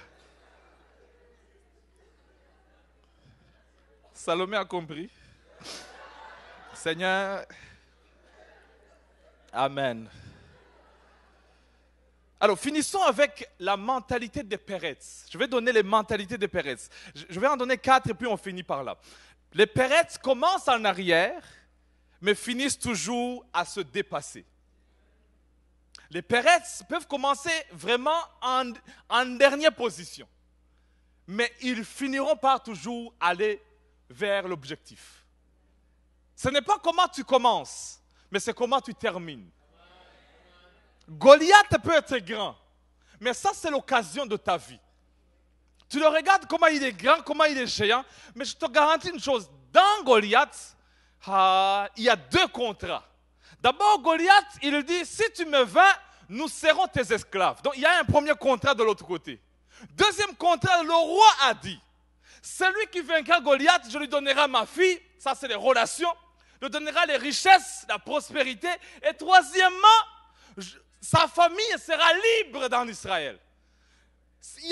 Salomé a compris. Seigneur. Amen. Alors, finissons avec la mentalité des Péretz. Je vais donner les mentalités des Péretz. Je vais en donner 4 et puis on finit par là. Les Péretz commencent en arrière, mais finissent toujours à se dépasser. Les Péretz peuvent commencer vraiment en dernière position. Mais ils finiront par toujours aller vers l'objectif. Ce n'est pas comment tu commences, mais c'est comment tu termines. Goliath peut être grand, mais ça c'est l'occasion de ta vie. Tu le regardes comment il est grand, comment il est géant, mais je te garantis une chose, dans Goliath, il y a 2 contrats. D'abord, Goliath, il dit, si tu me vaincs, nous serons tes esclaves. Donc il y a un premier contrat de l'autre côté. Deuxième contrat, le roi a dit, celui qui vaincra Goliath, je lui donnerai ma fille, ça c'est les relations, je lui donnerai les richesses, la prospérité, et troisièmement, sa famille sera libre dans Israël. Il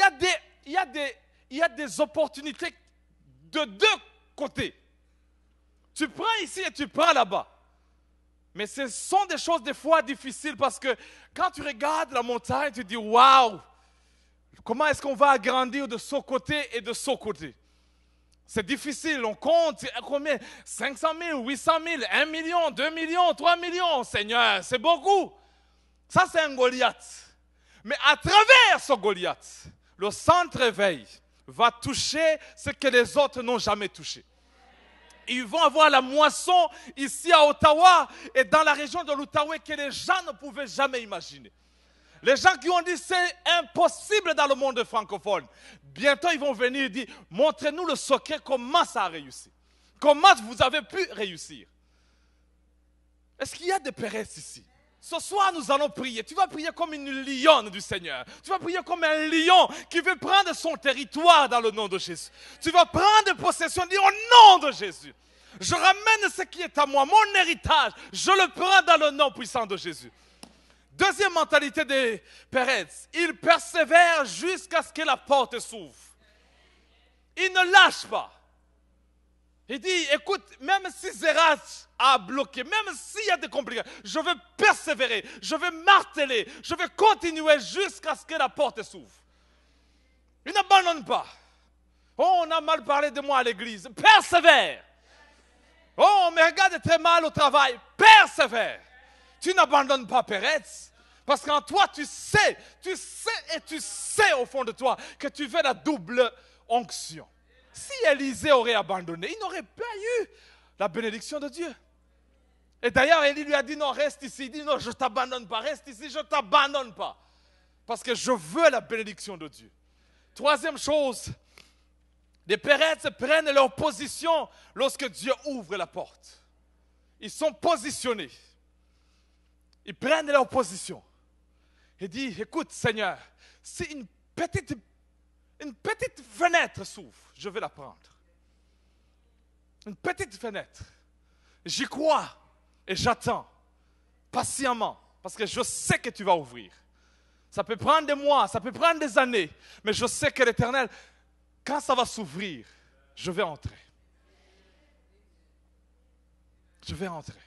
y a des opportunités de 2 côtés. Tu prends ici et tu prends là-bas. Mais ce sont des choses des fois difficiles parce que quand tu regardes la montagne, tu te dis waouh, comment est-ce qu'on va agrandir de ce côté et de ce côté? C'est difficile, on compte combien? 500 000, 800 000, 1 million, 2 millions, 3 millions, Seigneur, c'est beaucoup. Ça, c'est un Goliath. Mais à travers ce Goliath, le centre-réveil va toucher ce que les autres n'ont jamais touché. Ils vont avoir la moisson ici à Ottawa et dans la région de l'Outaouais que les gens ne pouvaient jamais imaginer. Les gens qui ont dit c'est impossible dans le monde francophone. Bientôt ils vont venir et dire montrez-nous le secret, comment ça a réussi. Comment vous avez pu réussir. Est-ce qu'il y a des Péretz ici? Ce soir, nous allons prier. Tu vas prier comme une lionne du Seigneur. Tu vas prier comme un lion qui veut prendre son territoire dans le nom de Jésus. Tu vas prendre possession, dire au nom de Jésus. Je ramène ce qui est à moi, mon héritage. Je le prends dans le nom puissant de Jésus. Deuxième mentalité des Péretz. Ils persévèrent jusqu'à ce que la porte s'ouvre. Ils ne lâchent pas. Il dit, écoute, même si Zérat a bloqué, même s'il y a des complications, je vais persévérer, je vais marteler, je vais continuer jusqu'à ce que la porte s'ouvre. Il n'abandonne pas. Oh, on a mal parlé de moi à l'église. Persévère. Oh, on me regarde très mal au travail. Persévère. Tu n'abandonnes pas, Péretz. Parce qu'en toi, tu sais au fond de toi que tu veux la double onction. Si Élisée aurait abandonné, il n'aurait pas eu la bénédiction de Dieu. Et d'ailleurs, Élie lui a dit, non, reste ici. Il dit, non, je ne t'abandonne pas, reste ici, je ne t'abandonne pas. Parce que je veux la bénédiction de Dieu. Troisième chose, les Péretz prennent leur position lorsque Dieu ouvre la porte. Ils sont positionnés. Ils prennent leur position. Il dit, écoute Seigneur, si une petite fenêtre s'ouvre, je vais la prendre. Une petite fenêtre. J'y crois et j'attends patiemment parce que je sais que tu vas ouvrir. Ça peut prendre des mois, ça peut prendre des années, mais je sais que l'Éternel, quand ça va s'ouvrir, je vais entrer. Je vais entrer.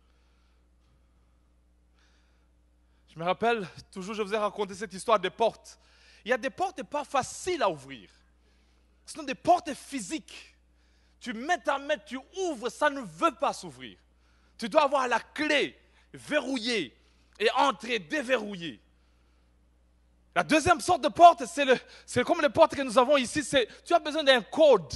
Je me rappelle, toujours je vous ai raconté cette histoire des portes. Il y a des portes pas faciles à ouvrir. Ce sont des portes physiques. Tu mets ta main, tu ouvres, ça ne veut pas s'ouvrir. Tu dois avoir la clé verrouillée et entrer, déverrouiller. La deuxième sorte de porte, c'est comme les portes que nous avons ici. Tu as besoin d'un code.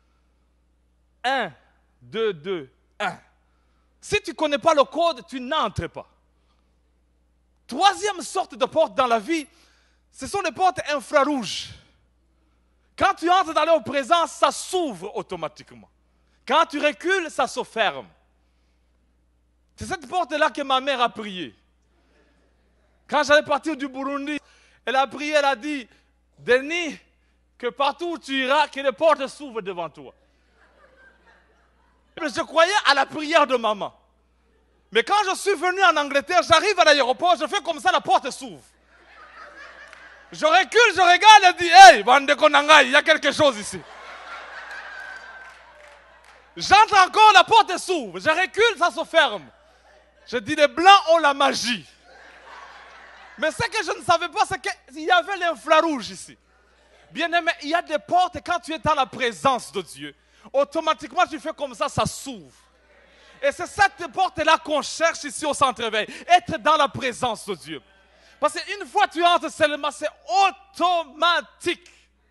1, 2, 2, 1. Si tu ne connais pas le code, tu n'entres pas. Troisième sorte de porte dans la vie, ce sont les portes infrarouges. Quand tu entres dans leur présence, ça s'ouvre automatiquement. Quand tu recules, ça se ferme. C'est cette porte-là que ma mère a prié. Quand j'allais partir du Burundi, elle a prié, elle a dit, Denis, que partout où tu iras, que les portes s'ouvrent devant toi. Je croyais à la prière de maman. Mais quand je suis venu en Angleterre, j'arrive à l'aéroport, je fais comme ça, la porte s'ouvre. Je recule, je regarde et dis, hey, bande konangai, il y a quelque chose ici. J'entre encore, la porte s'ouvre. Je recule, ça se ferme. Je dis, les blancs ont la magie. Mais ce que je ne savais pas, c'est qu'il y avait l'infrarouge ici. Bien aimé, il y a des portes, quand tu es dans la présence de Dieu, automatiquement tu fais comme ça s'ouvre. Et c'est cette porte-là qu'on cherche ici au centre-éveil. Être dans la présence de Dieu. Parce qu'une fois que tu entres seulement, c'est automatique.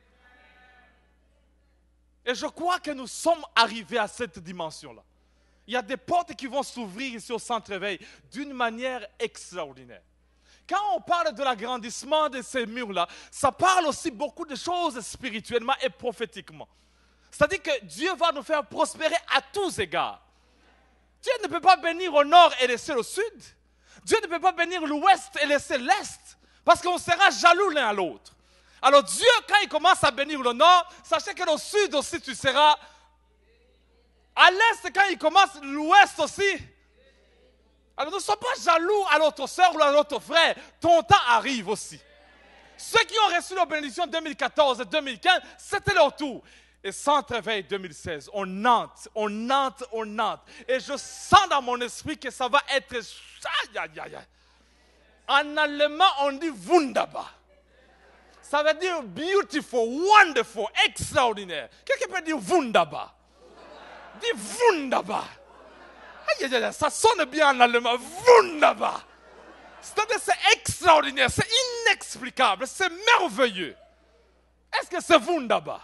Et je crois que nous sommes arrivés à cette dimension-là. Il y a des portes qui vont s'ouvrir ici au Centre-Éveil d'une manière extraordinaire. Quand on parle de l'agrandissement de ces murs-là, ça parle aussi beaucoup de choses spirituellement et prophétiquement. C'est-à-dire que Dieu va nous faire prospérer à tous égards. Dieu ne peut pas bénir au nord et laisser le sud. Dieu ne peut pas bénir l'ouest et laisser l'est. Parce qu'on sera jaloux l'un à l'autre. Alors Dieu, quand il commence à bénir le nord, sachez que le sud aussi, tu seras. À l'est, quand il commence, l'ouest aussi. Alors ne sois pas jaloux à l'autre soeur ou à l'autre frère. Ton temps arrive aussi. Ceux qui ont reçu la bénédiction 2014 et 2015, c'était leur tour. Et Centre-Éveil 2016, on entre. Et je sens dans mon esprit que ça va être. En allemand, on dit wunderbar. Ça veut dire beautiful, wonderful, extraordinaire. Quelqu'un peut dire wunderbar. Dis wunderbar. Ça sonne bien en allemand. Wunderbar. C'est-à-dire c'est extraordinaire, c'est inexplicable, c'est merveilleux. Est-ce que c'est wunderbar?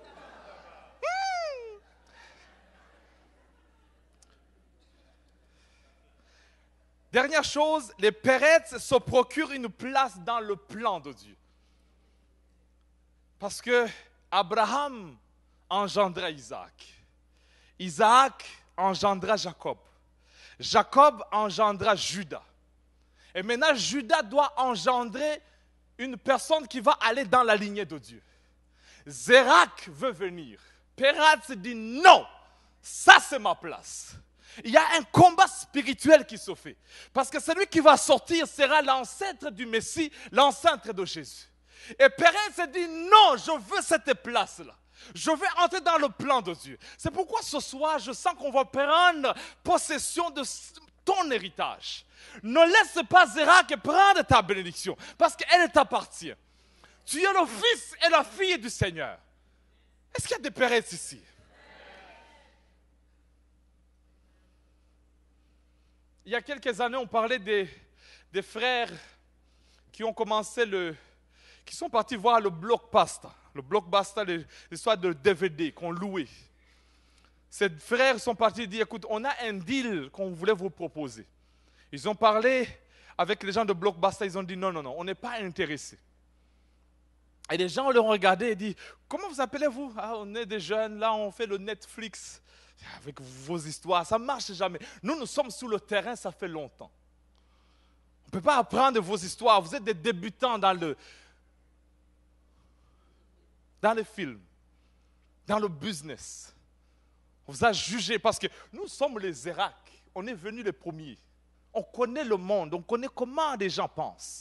Dernière chose, les Pérettes se procurent une place dans le plan de Dieu. Parce que Abraham engendra Isaac. Isaac engendra Jacob. Jacob engendra Judas. Et maintenant, Judas doit engendrer une personne qui va aller dans la lignée de Dieu. Zérak veut venir. Péretz dit non, ça c'est ma place. Il y a un combat spirituel qui se fait. Parce que celui qui va sortir sera l'ancêtre du Messie, l'ancêtre de Jésus. Et Péretz dit non, je veux cette place-là. Je veux entrer dans le plan de Dieu. C'est pourquoi ce soir, je sens qu'on va prendre possession de ton héritage. Ne laisse pas Zérak prendre ta bénédiction, parce qu'elle t'appartient. Tu es le fils et la fille du Seigneur. Est-ce qu'il y a des Péretz ici? Il y a quelques années, on parlait des frères qui ont commencé qui sont partis voir le Blockbuster. Le Blockbuster, l'histoire de DVD qu'on louait. Ces frères sont partis dire, écoute, on a un deal qu'on voulait vous proposer. Ils ont parlé avec les gens de Blockbuster, ils ont dit non, on n'est pas intéressés. Et les gens l'ont regardé et dit, comment vous appelez-vous? Ah, on est des jeunes, là on fait le Netflix. Avec vos histoires, ça ne marche jamais. Nous sommes sur le terrain, ça fait longtemps. On ne peut pas apprendre vos histoires. Vous êtes des débutants dans le film, dans le business. On vous a jugé parce que nous sommes les Zérak. On est venus les premiers. On connaît le monde, on connaît comment les gens pensent.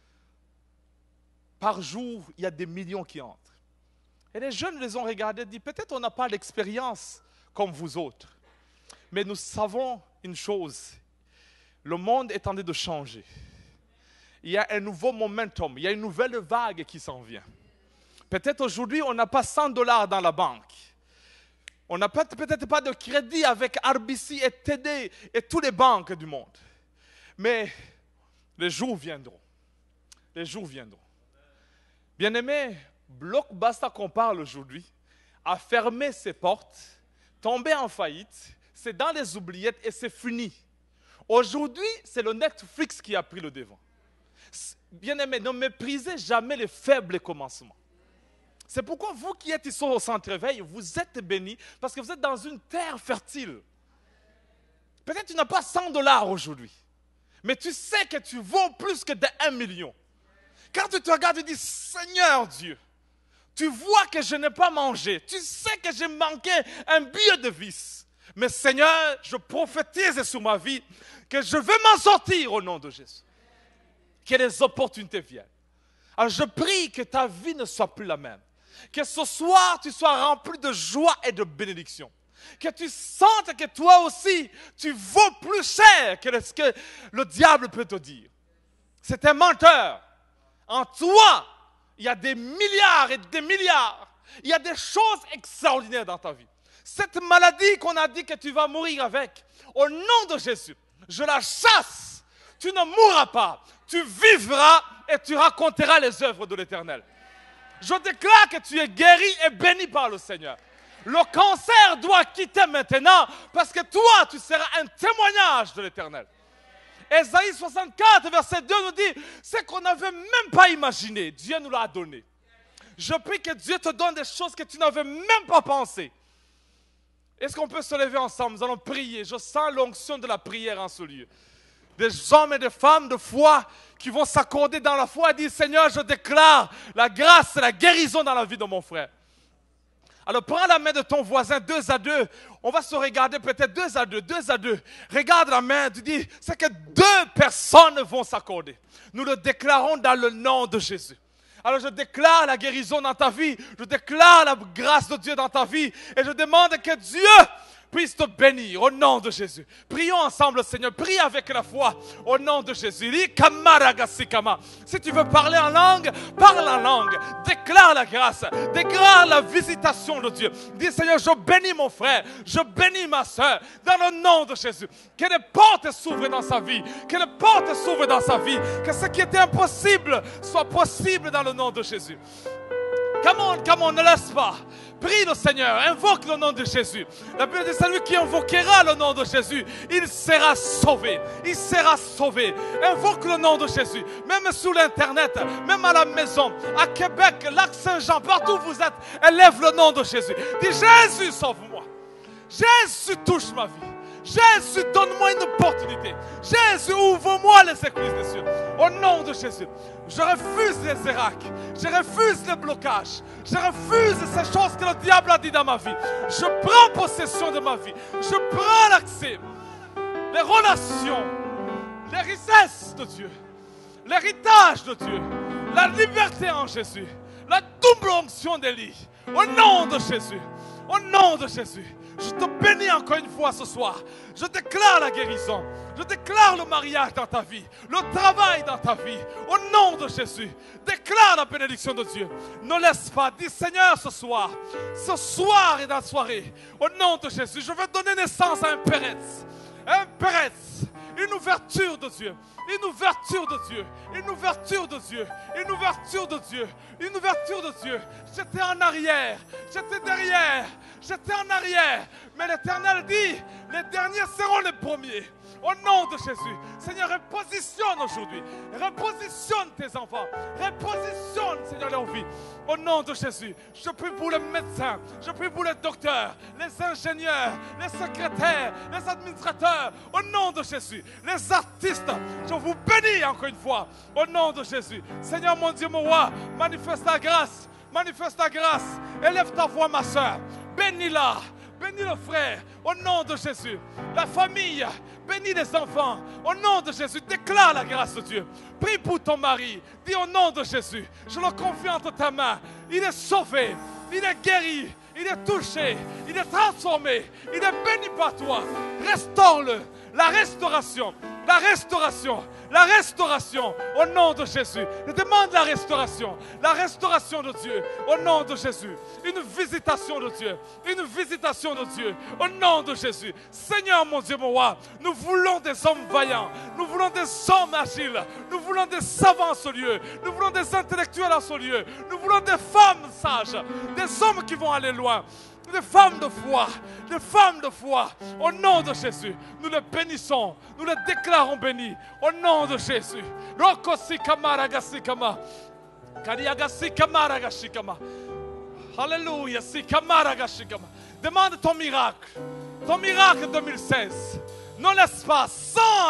Par jour, il y a des millions qui entrent. Et les jeunes les ont regardés et dit, peut-être on n'a pas l'expérience comme vous autres. Mais nous savons une chose, le monde est en train de changer. Il y a un nouveau momentum, il y a une nouvelle vague qui s'en vient. Peut-être aujourd'hui, on n'a pas $100 dans la banque. On n'a peut-être pas de crédit avec RBC et TD et toutes les banques du monde. Mais les jours viendront. Les jours viendront. Bien-aimés, Blockbuster qu'on parle aujourd'hui a fermé ses portes, tombé en faillite, c'est dans les oubliettes et c'est fini. Aujourd'hui, c'est le Netflix qui a pris le devant. Bien-aimés, ne méprisez jamais les faibles commencements. C'est pourquoi vous qui êtes ici au Centre-Éveil, vous êtes bénis parce que vous êtes dans une terre fertile. Peut-être que tu n'as pas $100 aujourd'hui, mais tu sais que tu vaux plus que de 1 million. Quand tu te regardes et dis, Seigneur Dieu, tu vois que je n'ai pas mangé, tu sais que j'ai manqué un billet de vis. Mais Seigneur, je prophétise sur ma vie que je vais m'en sortir au nom de Jésus. Que les opportunités viennent. Alors je prie que ta vie ne soit plus la même. Que ce soir, tu sois rempli de joie et de bénédiction. Que tu sentes que toi aussi, tu vaux plus cher que ce que le diable peut te dire. C'est un menteur. En toi, il y a des milliards et des milliards. Il y a des choses extraordinaires dans ta vie. Cette maladie qu'on a dit que tu vas mourir avec, au nom de Jésus, je la chasse. tu ne mourras pas. Tu vivras et tu raconteras les œuvres de l'Éternel. Je déclare que tu es guéri et béni par le Seigneur. Le cancer doit quitter maintenant parce que toi, tu seras un témoignage de l'Éternel. Ésaïe 64, verset 2 nous dit, ce qu'on n'avait même pas imaginé, Dieu nous l'a donné. Je prie que Dieu te donne des choses que tu n'avais même pas pensées. Est-ce qu'on peut se lever ensemble? Nous allons prier. Je sens l'onction de la prière en ce lieu. Des hommes et des femmes de foi qui vont s'accorder dans la foi et dire, Seigneur, je déclare la grâce et la guérison dans la vie de mon frère. Alors prends la main de ton voisin 2 à 2. On va se regarder peut-être 2 à 2, 2 à 2. Regarde la main, tu dis, c'est que 2 personnes vont s'accorder. Nous le déclarons dans le nom de Jésus. Alors je déclare la guérison dans ta vie, je déclare la grâce de Dieu dans ta vie et je demande que Dieu puisse te bénir au nom de Jésus. Prions ensemble, Seigneur. Prie avec la foi au nom de Jésus. Si tu veux parler en langue, parle en langue. Déclare la grâce, déclare la visitation de Dieu. Dis, Seigneur, je bénis mon frère, je bénis ma soeur dans le nom de Jésus. Que les portes s'ouvrent dans sa vie, que les portes s'ouvrent dans sa vie, que ce qui était impossible soit possible dans le nom de Jésus. Come on, ne laisse pas. Prie le Seigneur, invoque le nom de Jésus. La Bible dit, celui qui invoquera le nom de Jésus, il sera sauvé. Il sera sauvé. Invoque le nom de Jésus. Même sur l'internet, même à la maison, à Québec, Lac-Saint-Jean, partout où vous êtes, élève le nom de Jésus. Dis, Jésus, sauve-moi. Jésus, touche ma vie. Jésus, donne-moi une opportunité. Jésus, ouvre-moi les écluses des cieux. Au nom de Jésus. Je refuse les éracles. Je refuse les blocages. Je refuse ces choses que le diable a dit dans ma vie. Je prends possession de ma vie. Je prends l'accès. Les relations. Les richesses de Dieu. L'héritage de Dieu. La liberté en Jésus. La double onction d'Élie. Au nom de Jésus. Au nom de Jésus. Je te bénis encore une fois ce soir. Je déclare la guérison. Je déclare le mariage dans ta vie. Le travail dans ta vie. Au nom de Jésus. Déclare la bénédiction de Dieu. Ne laisse pas. Dis, Seigneur, ce soir et dans la soirée, au nom de Jésus, je vais donner naissance à un Péretz. Un Péretz. Une ouverture de Dieu. Une ouverture de Dieu. Une ouverture de Dieu. Une ouverture de Dieu. Une ouverture de Dieu. J'étais en arrière. J'étais derrière. J'étais en arrière. Mais l'Éternel dit, les derniers seront les premiers. Au nom de Jésus. Seigneur, repositionne aujourd'hui. Repositionne tes enfants. Repositionne, Seigneur, leur vie. Au nom de Jésus. Je prie pour les médecins. Je prie pour les docteurs, les ingénieurs, les secrétaires, les administrateurs. Au nom de Jésus. Les artistes. Je vous bénis encore une fois. Au nom de Jésus. Seigneur, mon Dieu, mon roi, manifeste ta grâce. Manifeste ta grâce. Élève ta voix, ma soeur. Bénis-la. Bénis le frère, au nom de Jésus. La famille, bénis les enfants, au nom de Jésus. Déclare la grâce de Dieu. Prie pour ton mari. Dis au nom de Jésus. Je le confie entre ta main. Il est sauvé, il est guéri, il est touché, il est transformé, il est béni par toi. Restaure-le. La restauration. La restauration, la restauration au nom de Jésus. Je demande la restauration de Dieu au nom de Jésus. Une visitation de Dieu, une visitation de Dieu au nom de Jésus. Seigneur mon Dieu, mon roi, nous voulons des hommes vaillants, nous voulons des hommes agiles, nous voulons des savants en ce lieu, nous voulons des intellectuels en ce lieu, nous voulons des femmes sages, des hommes qui vont aller loin. Des femmes de foi, au nom de Jésus, nous les bénissons, nous les déclarons bénis, au nom de Jésus. Alléluia, demande ton miracle 2016. Ne laisse pas sans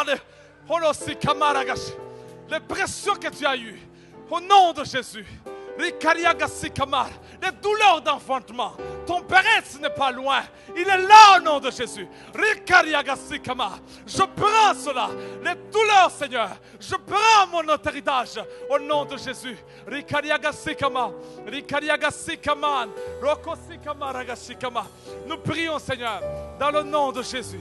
les pressions que tu as eues, au nom de Jésus. Les douleurs d'enfantement. Ton Péretz n'est pas loin. Il est là au nom de Jésus. Je prends cela. Les douleurs, Seigneur. Je prends mon héritage au nom de Jésus. Nous prions, Seigneur, dans le nom de Jésus.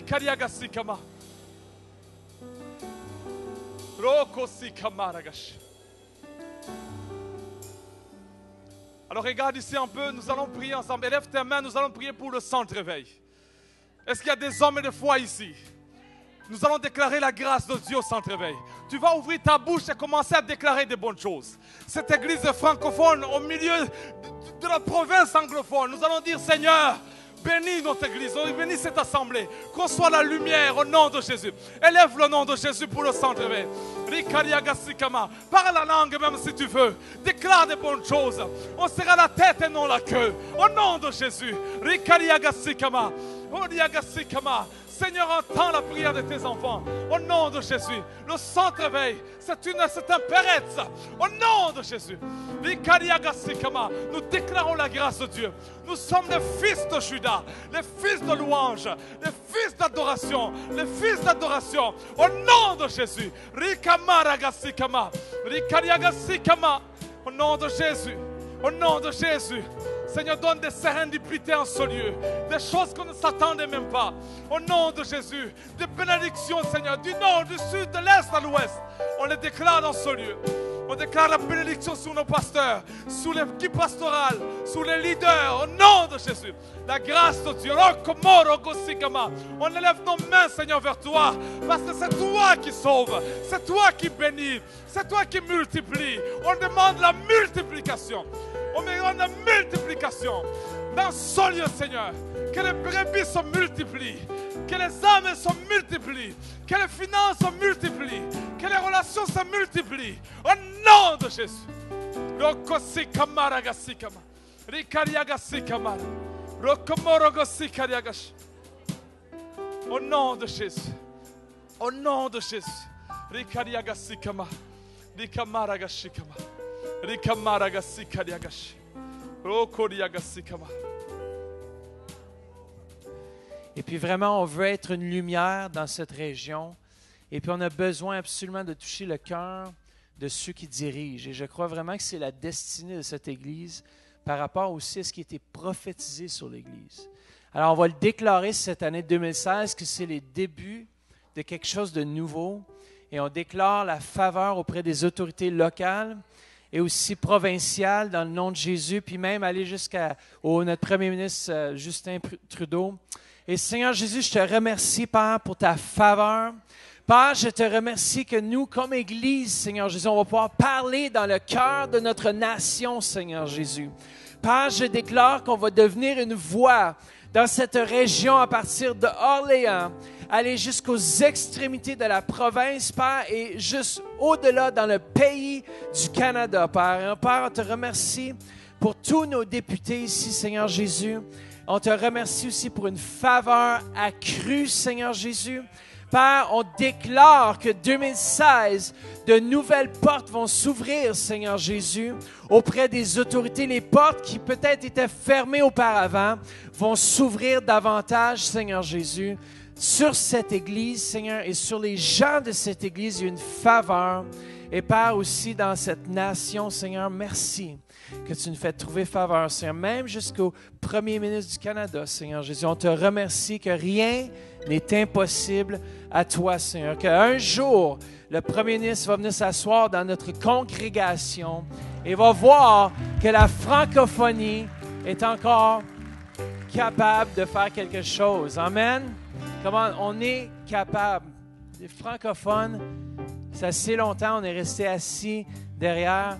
Alors regarde ici un peu, nous allons prier ensemble. Élève tes mains, nous allons prier pour le centre réveil. Est-ce qu'il y a des hommes et des foi ici? Nous allons déclarer la grâce de Dieu au centre-réveil. Tu vas ouvrir ta bouche et commencer à déclarer des bonnes choses. Cette église francophone au milieu de la province anglophone, nous allons dire Seigneur, bénis notre église, bénis cette assemblée, qu'on soit la lumière au nom de Jésus. Élève le nom de Jésus pour le centre-réveil. Parle la langue même si tu veux. Déclare des bonnes choses. On sera la tête et non la queue. Au nom de Jésus. Seigneur, entends la prière de tes enfants. Au nom de Jésus. Le centre-réveil, c'est un péretz. Au nom de Jésus. Nous déclarons la grâce de Dieu. Nous sommes les fils de Judas, les fils de louange, les fils d'adoration, les fils d'adoration. Au nom de Jésus. Au nom de Jésus. Au nom de Jésus. Seigneur, donne des sérénités en ce lieu. Des choses qu'on ne s'attendait même pas. Au nom de Jésus. Des bénédictions, Seigneur, du nord, du sud, de l'est à l'ouest. On les déclare dans ce lieu. On déclare la bénédiction sur nos pasteurs, sur l'équipe pastorale, sur les leaders. Au nom de Jésus. La grâce de Dieu. On élève nos mains, Seigneur, vers toi. Parce que c'est toi qui sauves. C'est toi qui bénis. C'est toi qui multiplies. On demande la multiplication. On demande la multiplication. Dans ce lieu, Seigneur. Que les brebis se multiplient. Que les âmes se multiplient. Que les finances se multiplient. Que les relations se multiplient. Au nom de Jésus. Au nom de Jésus. Au nom de Jésus. Et puis vraiment, on veut être une lumière dans cette région. Et puis on a besoin absolument de toucher le cœur de ceux qui dirigent. Et je crois vraiment que c'est la destinée de cette Église par rapport aussi à ce qui a été prophétisé sur l'Église. Alors on va le déclarer cette année 2016 que c'est les débuts de quelque chose de nouveau. Et on déclare la faveur auprès des autorités locales et aussi provinciales dans le nom de Jésus, puis même aller jusqu'à notre premier ministre Justin Trudeau. Et Seigneur Jésus, je te remercie, Père, pour ta faveur. Père, je te remercie que nous, comme Église, Seigneur Jésus, on va pouvoir parler dans le cœur de notre nation, Seigneur Jésus. Père, je déclare qu'on va devenir une voix dans cette région à partir de Orléans, aller jusqu'aux extrémités de la province, Père, et juste au-delà dans le pays du Canada, Père. Et, Père, on te remercie pour tous nos députés ici, Seigneur Jésus. On te remercie aussi pour une faveur accrue, Seigneur Jésus. Père, on déclare que 2016, de nouvelles portes vont s'ouvrir, Seigneur Jésus, auprès des autorités. Les portes qui peut-être étaient fermées auparavant vont s'ouvrir davantage, Seigneur Jésus, sur cette Église, Seigneur, et sur les gens de cette Église. Il y a une faveur. Et Père, aussi dans cette nation, Seigneur, merci que tu nous fais trouver faveur, Seigneur, même jusqu'au premier ministre du Canada, Seigneur Jésus. On te remercie que rien n'est impossible à toi, Seigneur. Qu'un jour, le premier ministre va venir s'asseoir dans notre congrégation et va voir que la francophonie est encore capable de faire quelque chose. Amen. Comment on est capable. Les francophones, c'est assez longtemps, on est resté assis derrière.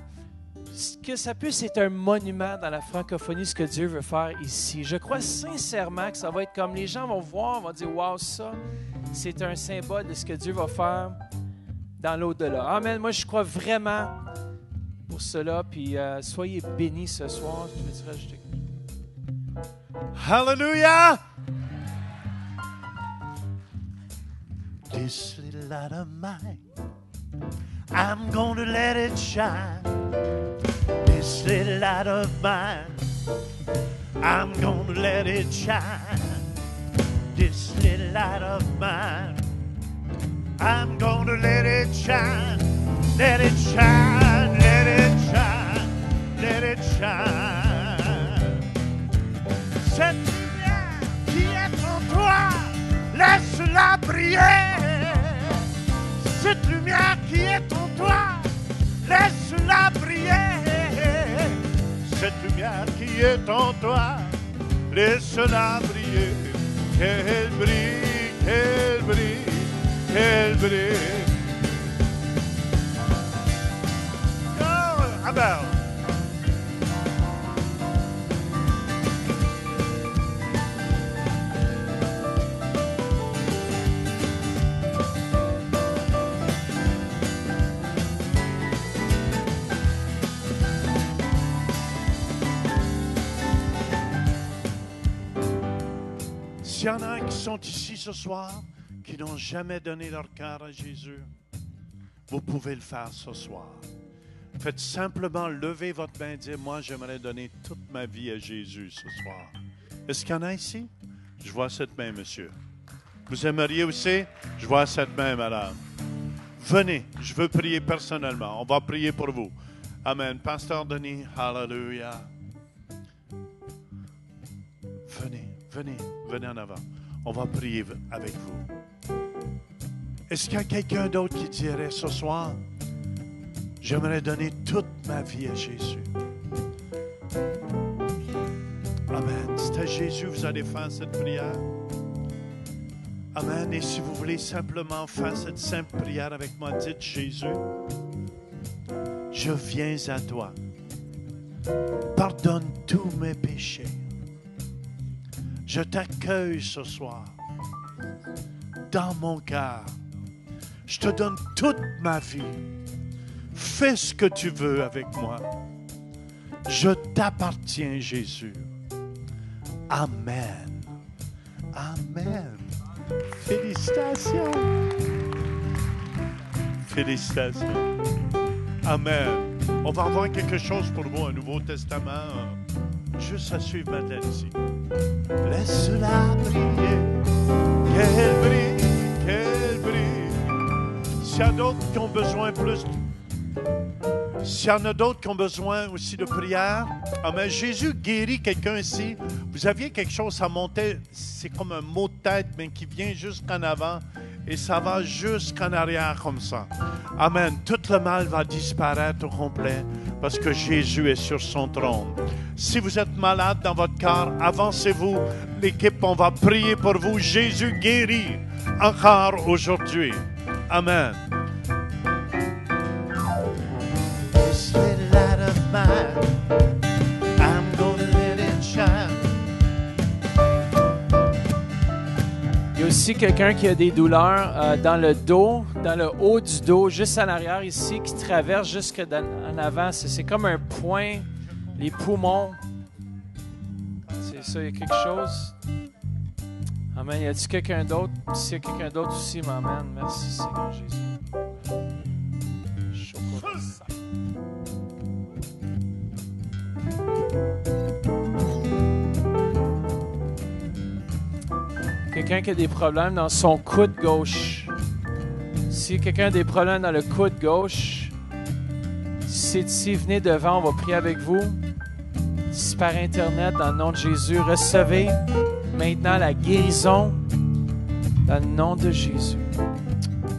Que ça puisse être un monument dans la francophonie, ce que Dieu veut faire ici. Je crois sincèrement que ça va être comme les gens vont voir, vont dire « Wow, ça, c'est un symbole de ce que Dieu va faire dans l'au-delà. » Amen. Moi, je crois vraiment pour cela. Puis, soyez bénis ce soir. Je vais te rajouter. Hallelujah! This little light of mine, I'm gonna let it shine. This little light of mine, I'm gonna let it shine. This little light of mine, I'm gonna let it shine. Let it shine, let it shine, let it shine. Cette lumière qui est en toi, laisse-la briller. Cette lumière qui est en toi, laisse-la briller. Cette lumière qui est en toi, laisse-la briller. Qu'elle brille, qu'elle brille, brille. Oh, Abel. S'il y en a qui sont ici ce soir, qui n'ont jamais donné leur cœur à Jésus, vous pouvez le faire ce soir. Faites simplement lever votre main et dire, moi, j'aimerais donner toute ma vie à Jésus ce soir. Est-ce qu'il y en a ici? Je vois cette main, monsieur. Vous aimeriez aussi? Je vois cette main, madame. Venez, je veux prier personnellement. On va prier pour vous. Amen. Pasteur Denis, hallelujah. Venez en avant. On va prier avec vous. Est-ce qu'il y a quelqu'un d'autre qui dirait ce soir, j'aimerais donner toute ma vie à Jésus? Amen. C'est à Jésus que vous allez faire cette prière. Amen. Et si vous voulez simplement faire cette simple prière avec moi, dites Jésus, je viens à toi. Pardonne tous mes péchés. Je t'accueille ce soir dans mon cœur. Je te donne toute ma vie. Fais ce que tu veux avec moi. Je t'appartiens, Jésus. Amen. Amen. Félicitations. Félicitations. Amen. On va avoir quelque chose pour vous, un Nouveau Testament. Juste à suivre Madeleine ici. Laisse-la briller, qu'elle brille, qu'elle brille. S'il y a d'autres qui ont besoin plus, s'il y en a d'autres qui ont besoin aussi de prière, amen. Jésus guérit quelqu'un ici. Vous aviez quelque chose, ça montait, c'est comme un mot de tête, mais qui vient jusqu'en avant et ça va jusqu'en arrière comme ça. Amen. Tout le mal va disparaître au complet parce que Jésus est sur son trône. Si vous êtes malade dans votre cœur, avancez-vous. L'équipe, on va prier pour vous. Jésus guérit encore aujourd'hui. Amen. This little light of mine, I'm gonna let it shine. Il y a aussi quelqu'un qui a des douleurs dans le dos, dans le haut du dos, juste en arrière ici, qui traverse jusqu'en avant. C'est comme un point. Les poumons, c'est ça, il y a quelque chose. Amen. Y a-t-il quelqu'un d'autre? S'il y a quelqu'un d'autre aussi, m'amène. Merci, Seigneur Jésus. Quelqu'un qui a des problèmes dans son coude gauche. Si quelqu'un a des problèmes dans le coude gauche, si c'est ici, venez devant, on va prier avec vous. Si par Internet, dans le nom de Jésus, recevez maintenant la guérison dans le nom de Jésus.